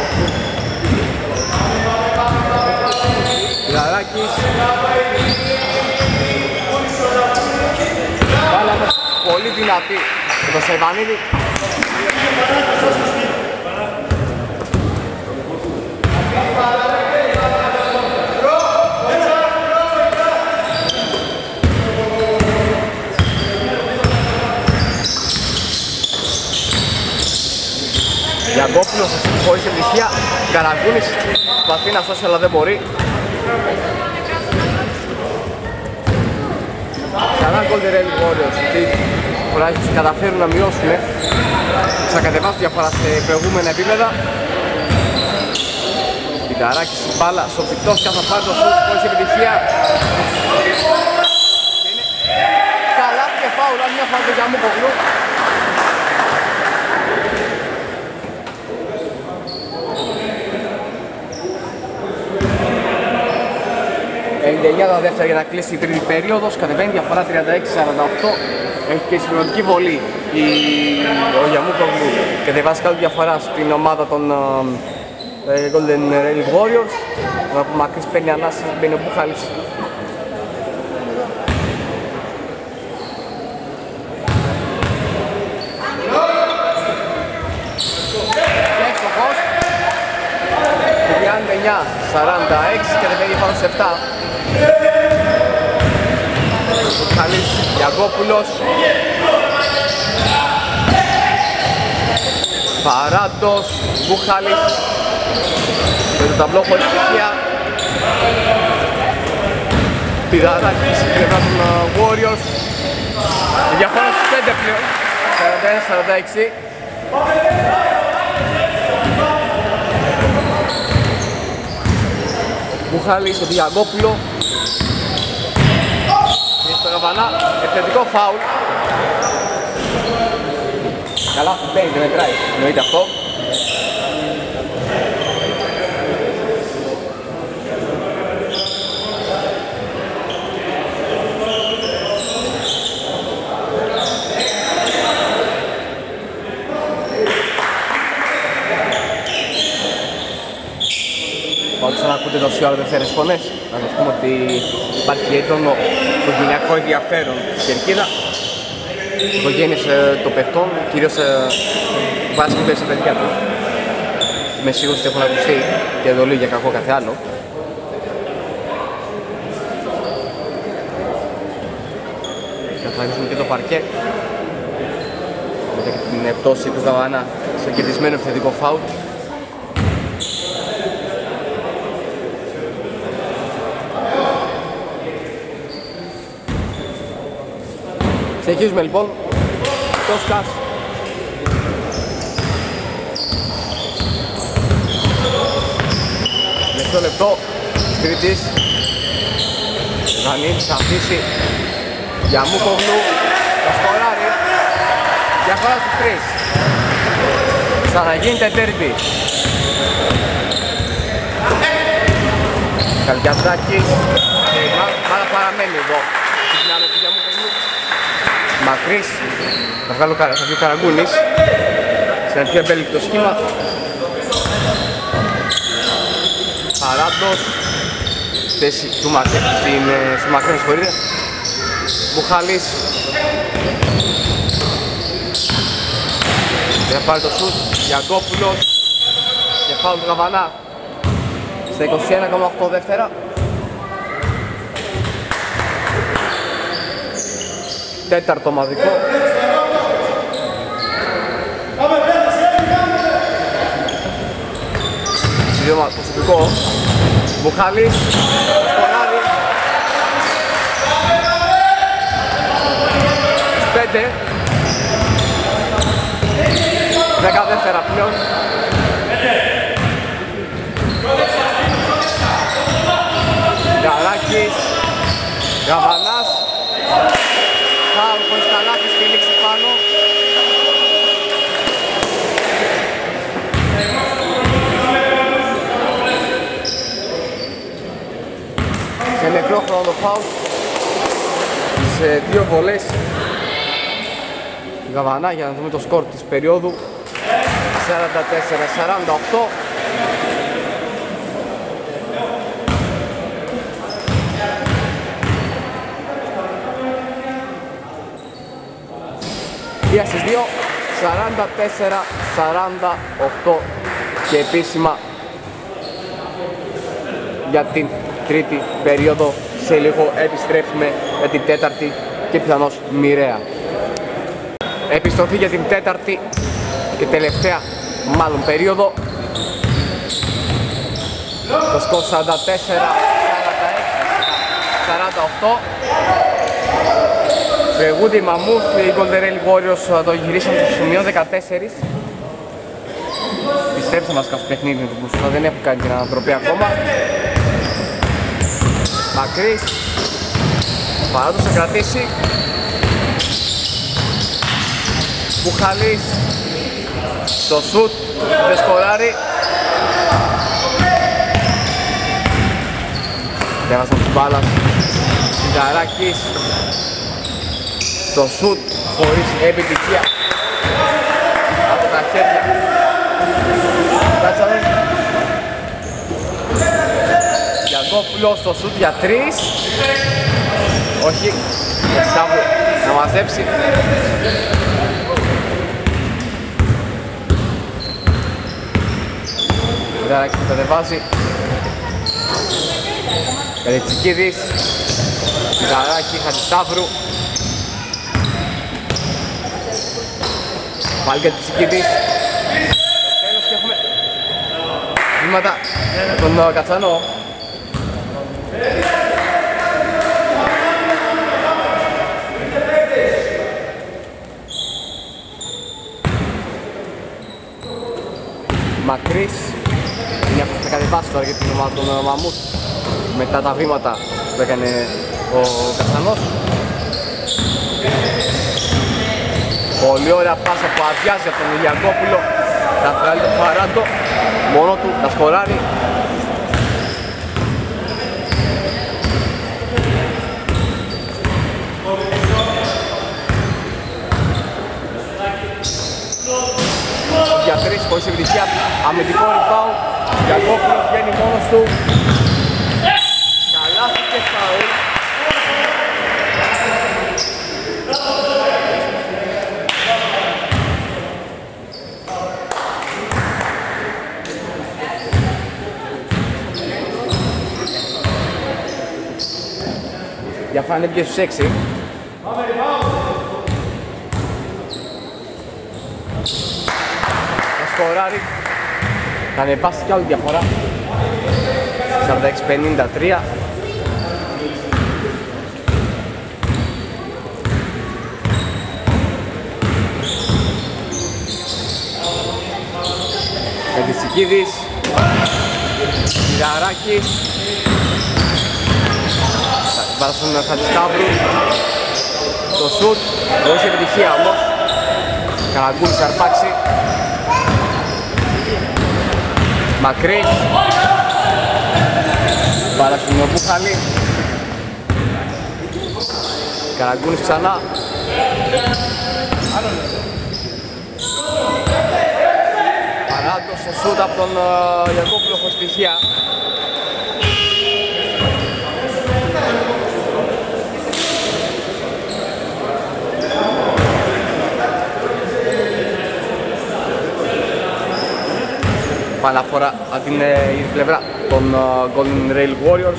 Πιλαράκης. Βάλαμε πολύ δυνατή με τον Σεβανίδη. Γιακόπουλος χωρίς επιτυχία. Καραγκούνης προσπαθεί να σώσει αλλά δεν μπορεί. Καλά Golden Rail Warriors, γιατί τουλάχιστον καταφέρουν να μειώσουν, θα κατεβάσουν διαφορά σε προηγούμενα επίπεδα. Πιταράκης στην μπάλα, στο Πιτόσκα θα πάρει το σουτ χωρίς επιτυχία. Είναι καλά και φάουλ, αν μια φάουλ για Μούκογλου. ενενήντα εννιά τα δεύτερα για να κλείσει η τρίτη περίοδος, κατεβαίνει διαφορά τριάντα έξι σαράντα οκτώ. Έχει και συμπληρωματική βολή η... ο Γιαμούκογλου και δεν βάζει κάτω διαφορά στην ομάδα των ε, Golden Rail Warriors. Τώρα που Μακρύς παίρνει ανάσες, μπαίνει ο Μπουχάλης. Και έξοχος. τριάντα εννιά σαράντα έξι και κατεβαίνει πάνω σε επτά. Μπουχάλης, Γιακόπουλος. Παράτος, Μπουχάλης. Με το ταμπλό χωρίς στοιχεία. Πιταράκης στην πλευρά των Warriors. Η διαφορά στους πέντε πλέον. σαράντα ένα σαράντα έξι. Μπουχάλης στον Διαγκόπουλο. Και στο Γαβανά, επιθετικό φάουλ. Καλά, μπαίνει, δεν μετράει. Εννοείται αυτό. Πάντως αν ακούτε τόση ώρα δεύτερες φωνές, να σας πούμε ότι υπάρχει έντονο οικογενειακό ενδιαφέρον στην Κερκίδα. Οι οικογένειες των παιχτών, κυρίως βάζει και τα παιδιά του. Είμαι σίγουρος ότι έχουν ακουστεί και εδώ λίγο για κακό κάθε άλλο. Καθαρίζουμε και το παρκέ. Μετά και την πτώση του Καβανά σε κερδισμένο επιθετικό φάουλ. Συνεχίζουμε λοιπόν. Τόσκας. Μεσό λεπτό. Κρήτης. Ζανίτης θα αφήσει. Για Μούκογλου. Θα σκοράρει. Διαφορά στους τρεις. Ξαναγίνεται τέρμπι. Καλκιατράκης. Μάρα παραμένει εδώ. Ξεκινάμε του για Μούκογλου. Μακρύς. Θα βγάλω ο Καραγκούνης. Σε ένα πιο εμπέλικτο σχήμα. Παράντος. Θέση του Μακρύν σχολεία. Μπουχαλής. Θα πάρει το σουτ. Γιαγκόπουλος. Και φάουλ του Καβανά. Στα είκοσι ένα κόμμα οκτώ δεύτερα. Τέταρτο ομαδικό. Συντήμα προσωπικό. Μπουχαλής. Σκοράρει. Πέντε. Δέκα δεύτερα πλέον. Γαράκης. Γαβανάς. Φάουλ χωρίς καλάθι στη λήξη πάνω. Σε νεκρό χρόνο το φάουλ. Σε δύο βολές. Γαβανά για να δούμε το σκορ της περίοδου. σαράντα τέσσερα σαράντα οκτώ. Μία στις δύο, σαράντα τέσσερα σαράντα οκτώ και επίσημα για την τρίτη περίοδο. Σε λίγο επιστρέφουμε για την τέταρτη και πιθανώς μοιραία. Επιστροφή για την τέταρτη και τελευταία μάλλον περίοδο. Το σκορ σαράντα τέσσερα σαράντα έξι σαράντα οκτώ. Προηγούνται οι Μαμούθ, οι Golden Rail Warriors το γυρίσαν στο σημείο δεκατέσσερα. Πιστέψτε μας κάποιο παιχνίδι του Μπουσούνα, δεν έχουν κάνει την ανατροπή ακόμα. Μακρύς. Παράδος θα κρατήσει. Μπουχαλής. Το σουτ δεν σκοράρει. Δέβασαν την μπάλα. Σιγαράκης. Το σουτ χωρίς επιτυχία από τα χέρια. Κάτσαμε. Γιαγκόπουλος το σουτ για τρεις. Όχι. Σταύρου να μαζέψει. Σιγαράκης που κατεβάζει. Καλετσικίδης. Σιγαράκη, Χατζησταύρου. Πάλι για τη Σικίδης. Τέλος και έχουμε βήματα τον Κατσανό. Μακρύς. Είναι αυτός που θα κατεβάσει τώρα για την ομάδα των Μαμούθ μετά τα βήματα που έκανε ο Κατσανός. Πολύ ωραία πάσα που αδειάζει από τον Ηλιακόπουλο. Θα βγάλει το Παράντο, μόνο του, θα σκοράρει. Για τρεις χωρίς επιτυχία, αμυντικό rebound. Ηλιακόπουλος βγαίνει μόνος του. Καλάθι και φάουλ. Διαφορά ανέβηκε στους έξι. Θα σκοράρει. Θα ανεβάσει κι άλλη διαφορά. σαράντα έξι πενήντα τρία. Μετησικίδης. Κυραράκης. Πάρα στον Χατζησταύρου. Το σουτ. Δώσει επιτυχία όμως. Καραγκούνης θα αρπάξει. Μακρύς. Πάρα στον Μπουχάλη. Καραγκούνης ξανά. Παράτος στο σουτ από τον Γιακόπουλο χωρίς στοιχεία. Παναφορά από την ίδια πλευρά των Golden Rail Warriors.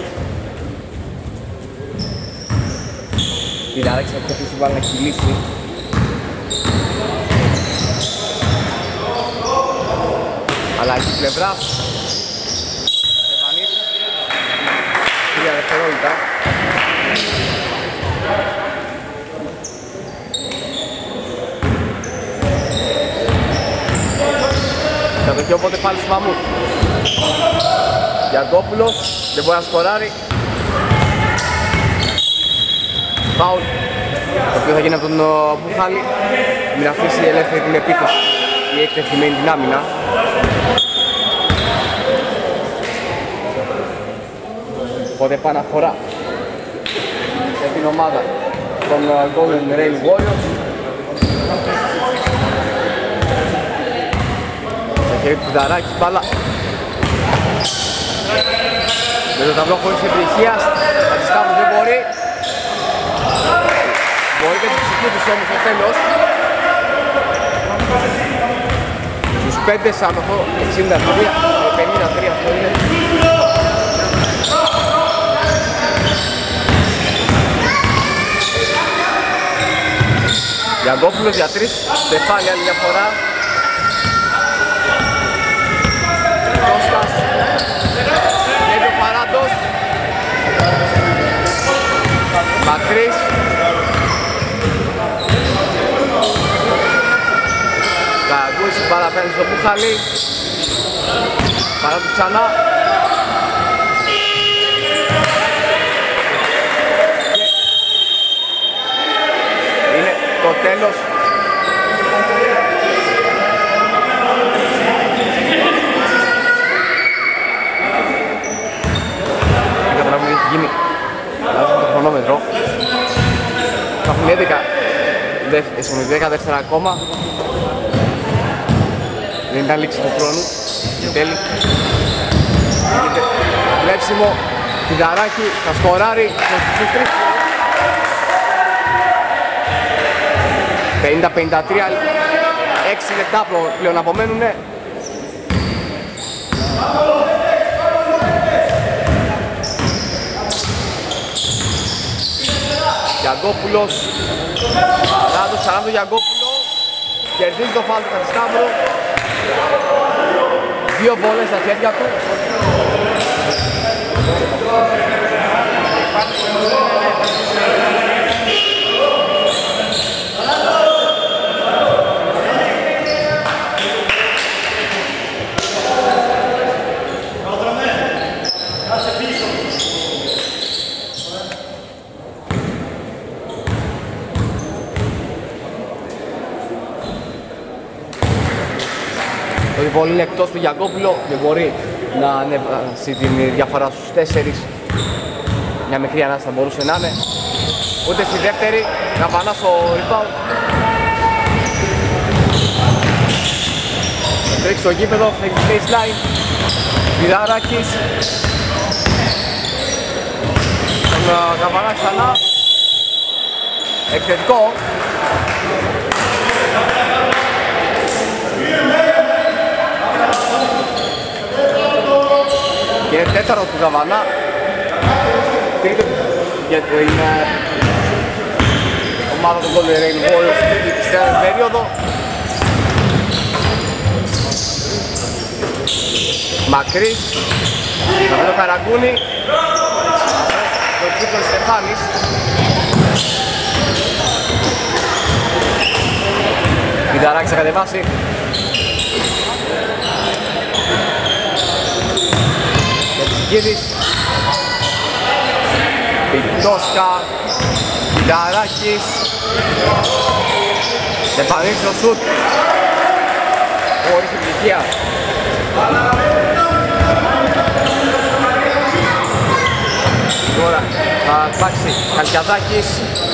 Η Λαρέξα θα προσπαθήσει βάλει να κυλήσει. Αλλά εκεί πλευρά Στεφανίδη. Τρία δευτερόλεπτα. Κατοχή οπότε πάλι στο Μαμούτ. Γιαγκόπουλος, δεν μπορεί να σκοράρει. Φάουλ, το οποίο θα γίνει από τον Μπουχάλη. Μην αφήσει ελεύθερη την επίθεση ή εκτεθειμένη την άμυνα. Οπότε επαναφορά σε την ομάδα των Golden Rail Warriors. Χέρι του Δαράκη, μπάλα. Με το ταυλό χωρίς επιτυχίας. Χατζησταύρου δεν μπορεί. Μπορεί και την ψυχή τους όμως στο τέλος. Στους πέντε σαράντα οκτώ εξήντα τρία, πενήντα τρία αυτό είναι. Γιαγκόπουλος για τρεις, Στεφάνη άλλη διαφορά. Νέβιο Παράντος. Μακρύς. Καραγκούνης παραπένει στο Μπουχάλη. Παράντος ξανά. Είναι το τέλος. Γίνει. Αλλάζουμε το χρονόμετρο. Θα έχουν έντεκα δεύτερα ακόμα. Δεν ήταν λήξη του χρόνου. Και τέλει. Βλέψιμο. Τιδαράκι θα σκοράρει. πενήντα πενήντα τρία. έξι λεπτά πλέον απομένουνε. Γιαγκόπουλος. Ράντος σαράντα Γιαγκόπουλο. Κερδίζει το φάουλ του Χατζησταύρου. Δύο βόλες στα χέρια του. Η βολή είναι εκτός του Γιαγκόπουλο, δεν μπορεί να ανεβάσει την διαφορά στους τέσσερις. Μια μικρή ανάσα θα μπορούσε να είναι. Ούτε στη δεύτερη, να πανά στο rebound. Θα τρέξει στο γήπεδο, θα έχει baseline. Πιδαράκης. Τον Καβανά ξανά. Εκθετικό. Και τέταρτο του Καβανά. Τρίτο για την ομάδα του Golden Rain Warriors στην τρίτη της περίοδο. Μακρύς, θα βρει το Καραγκούνι, το τρίπλο της Στεφάνης. Πιδαράκης θα κατεβάσει. Και Τσικίδης. Πιτόσκα, Πιδαράκης. Στεφανής στο σουτ. Χωρίς επιτυχία. Τώρα θα φτάξει Καλκιαδάκης.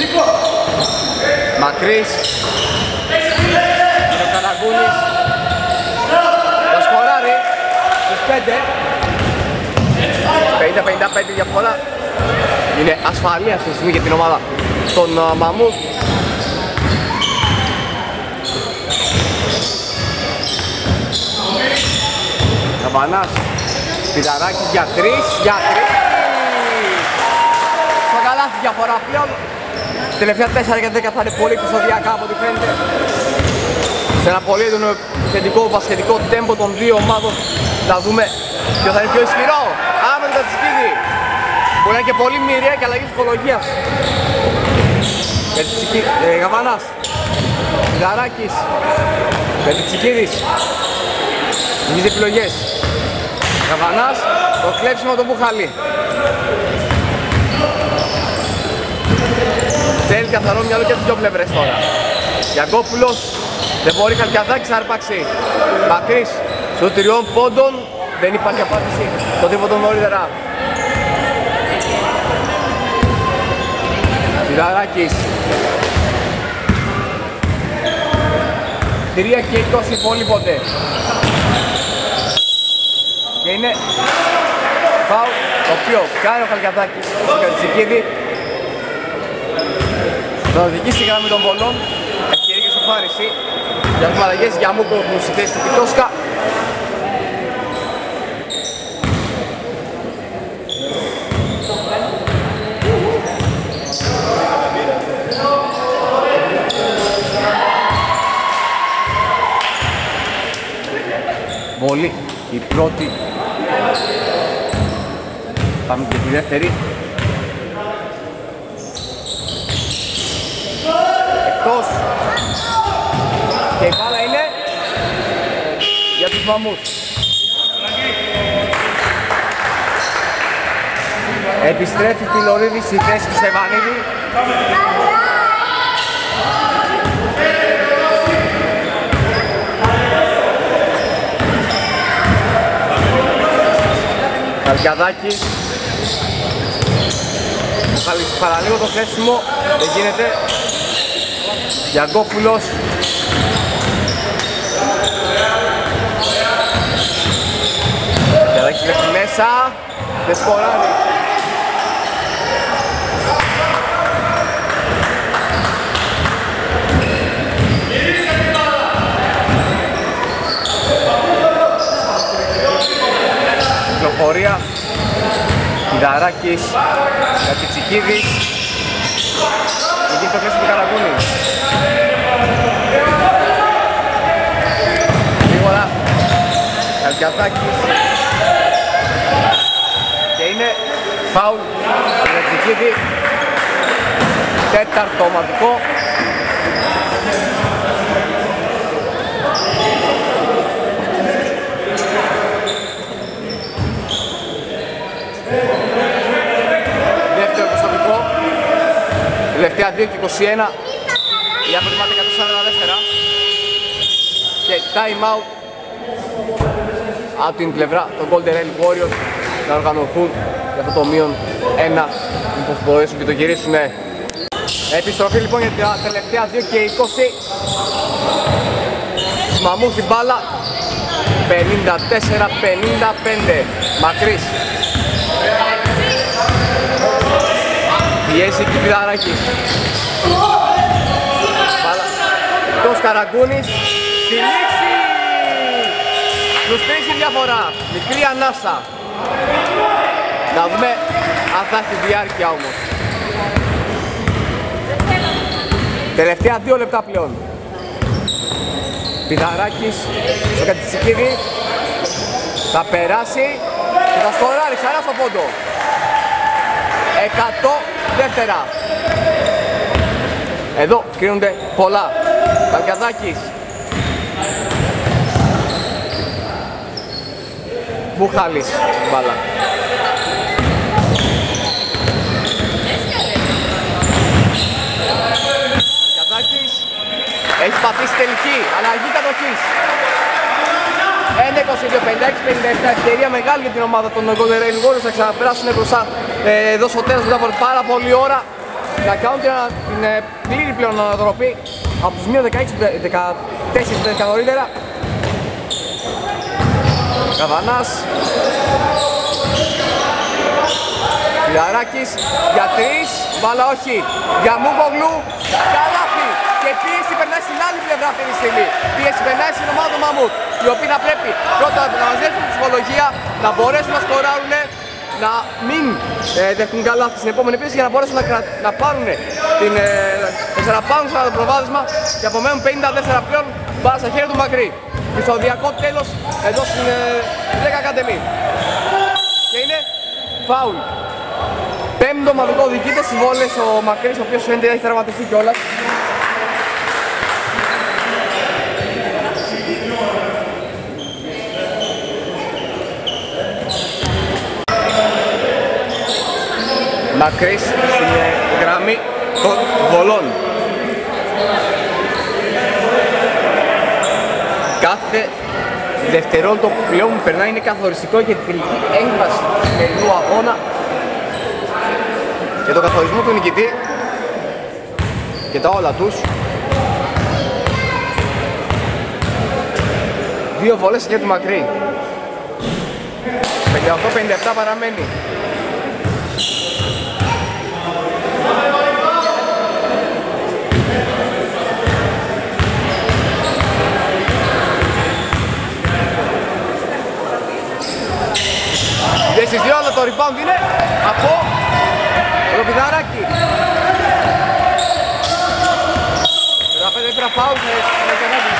Μακρύς. Είναι ο Καραγκούνης. Θα σκοράρει στους πέντε. πενήντα πενήντα πέντε διαφορά. Είναι ασφαλή αυτή τη στιγμή για την ομάδα των uh, Μαμούθ. Καβανάς, Πιδαράκης για τρεις, για τρεις. Στο καλάθι διαφορά πλέον. Τελευταία τέσσερα και δέκα θα είναι πολύ επεισοδιακά από ό,τι φαίνεται. Σε ένα πολύ έντονο θετικό βασιλετικό τέμπο των δύο ομάδων. Να δούμε ποιο θα είναι πιο ισχυρό. Άμεν τα Τσικίδη. Μπορεί να είναι και πολύ μοιραία και αλλαγή ψυχολογίας. Ε, Γαβανάς, Πιδαράκης, Τσικίδης. Βγίζει επιλογές. Γαβανάς, το κλέψιμο το Μπουχαλή. Θέλει καθαρό μυαλό και τις δυο πλευρές τώρα. Γιαγκόπουλος, δεν μπορεί Καλκιαδάκης να αρπάξει. Μακρύς, στο τριών πόντων, δεν υπάρχει απάντηση. Το τρίποντο νωρίτερα. Πιδαράκης. τρία και είκοσι υπόλοιπονται. Και είναι φάουλ το οποίο κάνει ο Καλκιαδάκης στον Κατσικίδη. Θα οδηγήσει στη γραμμή των βολών. Ευκαιρία και σοφάριση για τις αλλαγές για Μούκο στη θέση του Πιτόσκα. Βολή, η πρώτη. Πάμε και τη δεύτερη. Εκτός. Και η μπάλα είναι για τους Μαμούθ. Επιστρέφει Πιλωρίδης στη θέση του Στεφανίδη. Καλκιαδάκης. Παραλίγο το χέσιμο, δεν γίνεται. Γιαγκόπουλος. Καλκιαδάκης μέχρι μέσα. Δεν σκοράρει. Κυκλοφορία. Πιδαράκης, Κατσικίδης. Εκεί το κλείσει του Καραγκούνη. Γρήγορα. Καλκιαδάκης. Και είναι φάουλ του Κατσικίδη. Τέταρτο ομαδικό. Τελευταία δύο και είκοσι ένα. Η απορριμάται εκατόν σαράντα τέσσερα. Και time out από την πλευρά των Golden Rain Warriors να οργανωθούν για αυτό το μείον ένα. Μήπως μπορέσουν και το γυρίσουν. Επιστροφή λοιπόν για τα τελευταία δύο και είκοσι. Μαμούθ η μπάλα. πενήντα τέσσερα πενήντα πέντε. Μακρύς. Πιέζει και Πιδαράκης. Τος Καραγκούνης. Στη λήξη. Τους τρεις η διαφορά. Μικρή ανάσα. Να δούμε αν θα έχει διάρκεια όμως. Τελευταία δύο λεπτά πλέον. Πιδαράκης στο Κατσικίδη. Θα περάσει και θα σκοράρει ξανά στο πόντο. εκατό δεύτερα. Εδώ κρίνονται πολλά. Βαλκαδάκης. Μπουχάλης μπάλα. Βαλκαδάκης έχει πατήσει τελική, αλλαγή κατοχής. ένα είκοσι δύο πενήντα έξι πενήντα επτά, ευκαιρία μεγάλη για την ομάδα των Golden Rail Warriors να ξαναπεράσουν μπροστά ε, εδώ στο τέλος μετά από πάρα πολλή ώρα, να κάνουν την, την ε, πλήρη πλέον ανατροπή από τους μείον δεκαέξι δεκατέσσερα νωρίτερα. Καβανάς. Πιδαράκης για τρεις, μπάλα όχι, για Μούκογλου, καλάθι και πίεση περνάει στην άλλη πλευρά αυτή τη στιγμή. Πίεση περνάει στην ομάδα του Μαμούτ, οι οποίοι θα πρέπει πρώτα να μαζέψουν τη ψυχολογία, να μπορέσουν να σκοράρουν, να μην ε, δεχτούν καλάθι στην επόμενη πίεση για να μπορέσουν να, κρα... να πάρουν την, ε, να ξαναπάρουν στο προβάδισμα και απομένουν πενήντα τέσσερα πλέον μπάλα στα χέρια του Μακρύ. Πιστοδιακό τέλος εδώ στην ε, δέκα Ακαδεμή. Και είναι φάουλ. Πέμπτο ομαδικό διοικείται στις βόλες ο Μακρύς, ο οποίος φαίνεται έχει τραυματιστεί κιόλας. Μακρύς στην γραμμή των βολών. Κάθε δευτερόλεπτο που πλέον που περνάει είναι καθοριστικό για την τελική έκβαση του σημερινού αγώνα και τον καθορισμό του νικητή και τα όλα τους. Δύο βολές για του Μακρύ. πενήντα οκτώ πενήντα επτά παραμένει. Και στις δύο, αλλά το rebound είναι από το Πιδαράκη. πενήντα πέντε δεύτερα φάουλ με Βαλκαδάκη.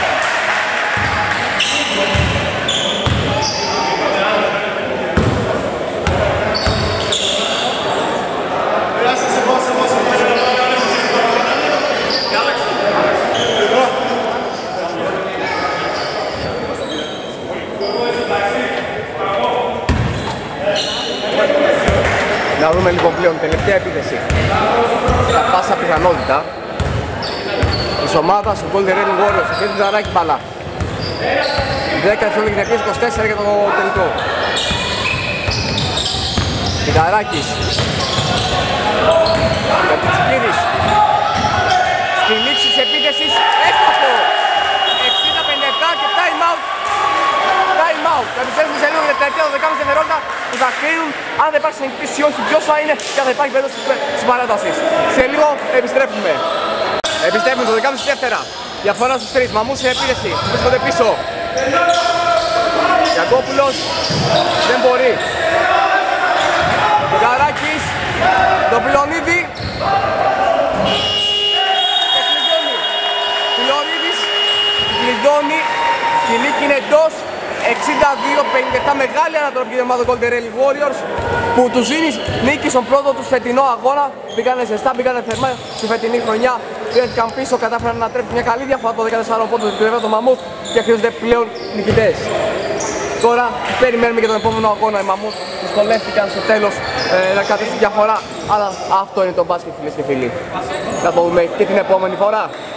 Να δούμε λοιπόν πλέον τελευταία επίθεση. Θα πάσα πιθανότητα της ομάδας του Golden Rail Warriors. Έχει του Ζαράκη μπαλά. δέκα δευτερόλεπτα για να είκοσι τέσσερα για το τελικό. Πιδαράκης. Κατσικίδης. Στη λήξη της επίθεσης έστοχο. εξήντα πενήντα επτά και time out. Time out. Θα επιστρέψουμε σε λίγο για τα τελευταία δώδεκα δευτερόλεπτα που θα κρίνουν αν θα υπάρξει νικητής ή όχι, ποιος θα είναι και αν θα υπάρχει περίπτωση της παράτασης. Σε λίγο επιστρέφουμε. Επιστρέφουμε το δεκάμιση δεύτερα. Διαφορά στους τρεις. Μαμούς σε επίθεση. Βρίσκονται πίσω. Γιακόπουλος δεν μπορεί. Πιδαράκης. Το Πιλονίδη. Και κλειδώνει. Πιλονίδης κλειδώνει. Η νίκη είναι εντός. εξήντα δύο πενήντα επτά, μεγάλη ανατροπή για την ομάδα Golden Rail Warriors που τους δίνει νίκη στον πρώτο τους φετινό αγώνα. Πήγανε ζεστά, πήγανε θερμά στη φετινή χρονιά. Πήγαν πίσω, κατάφεραν να τρέψουν μια καλή διαφορά από δεκατέσσερα πόντους στην πλευρά του Μαμούτ και χρειάζονται πλέον νικητές. Τώρα περιμένουμε για τον επόμενο αγώνα. Οι Μαμούτ δυσκολεύτηκαν στο τέλος ε, να κρατήσουν διαφορά, αλλά αυτό είναι το μπάσκετ, φίλες και φίλοι. Θα το δούμε και την επόμενη φορά.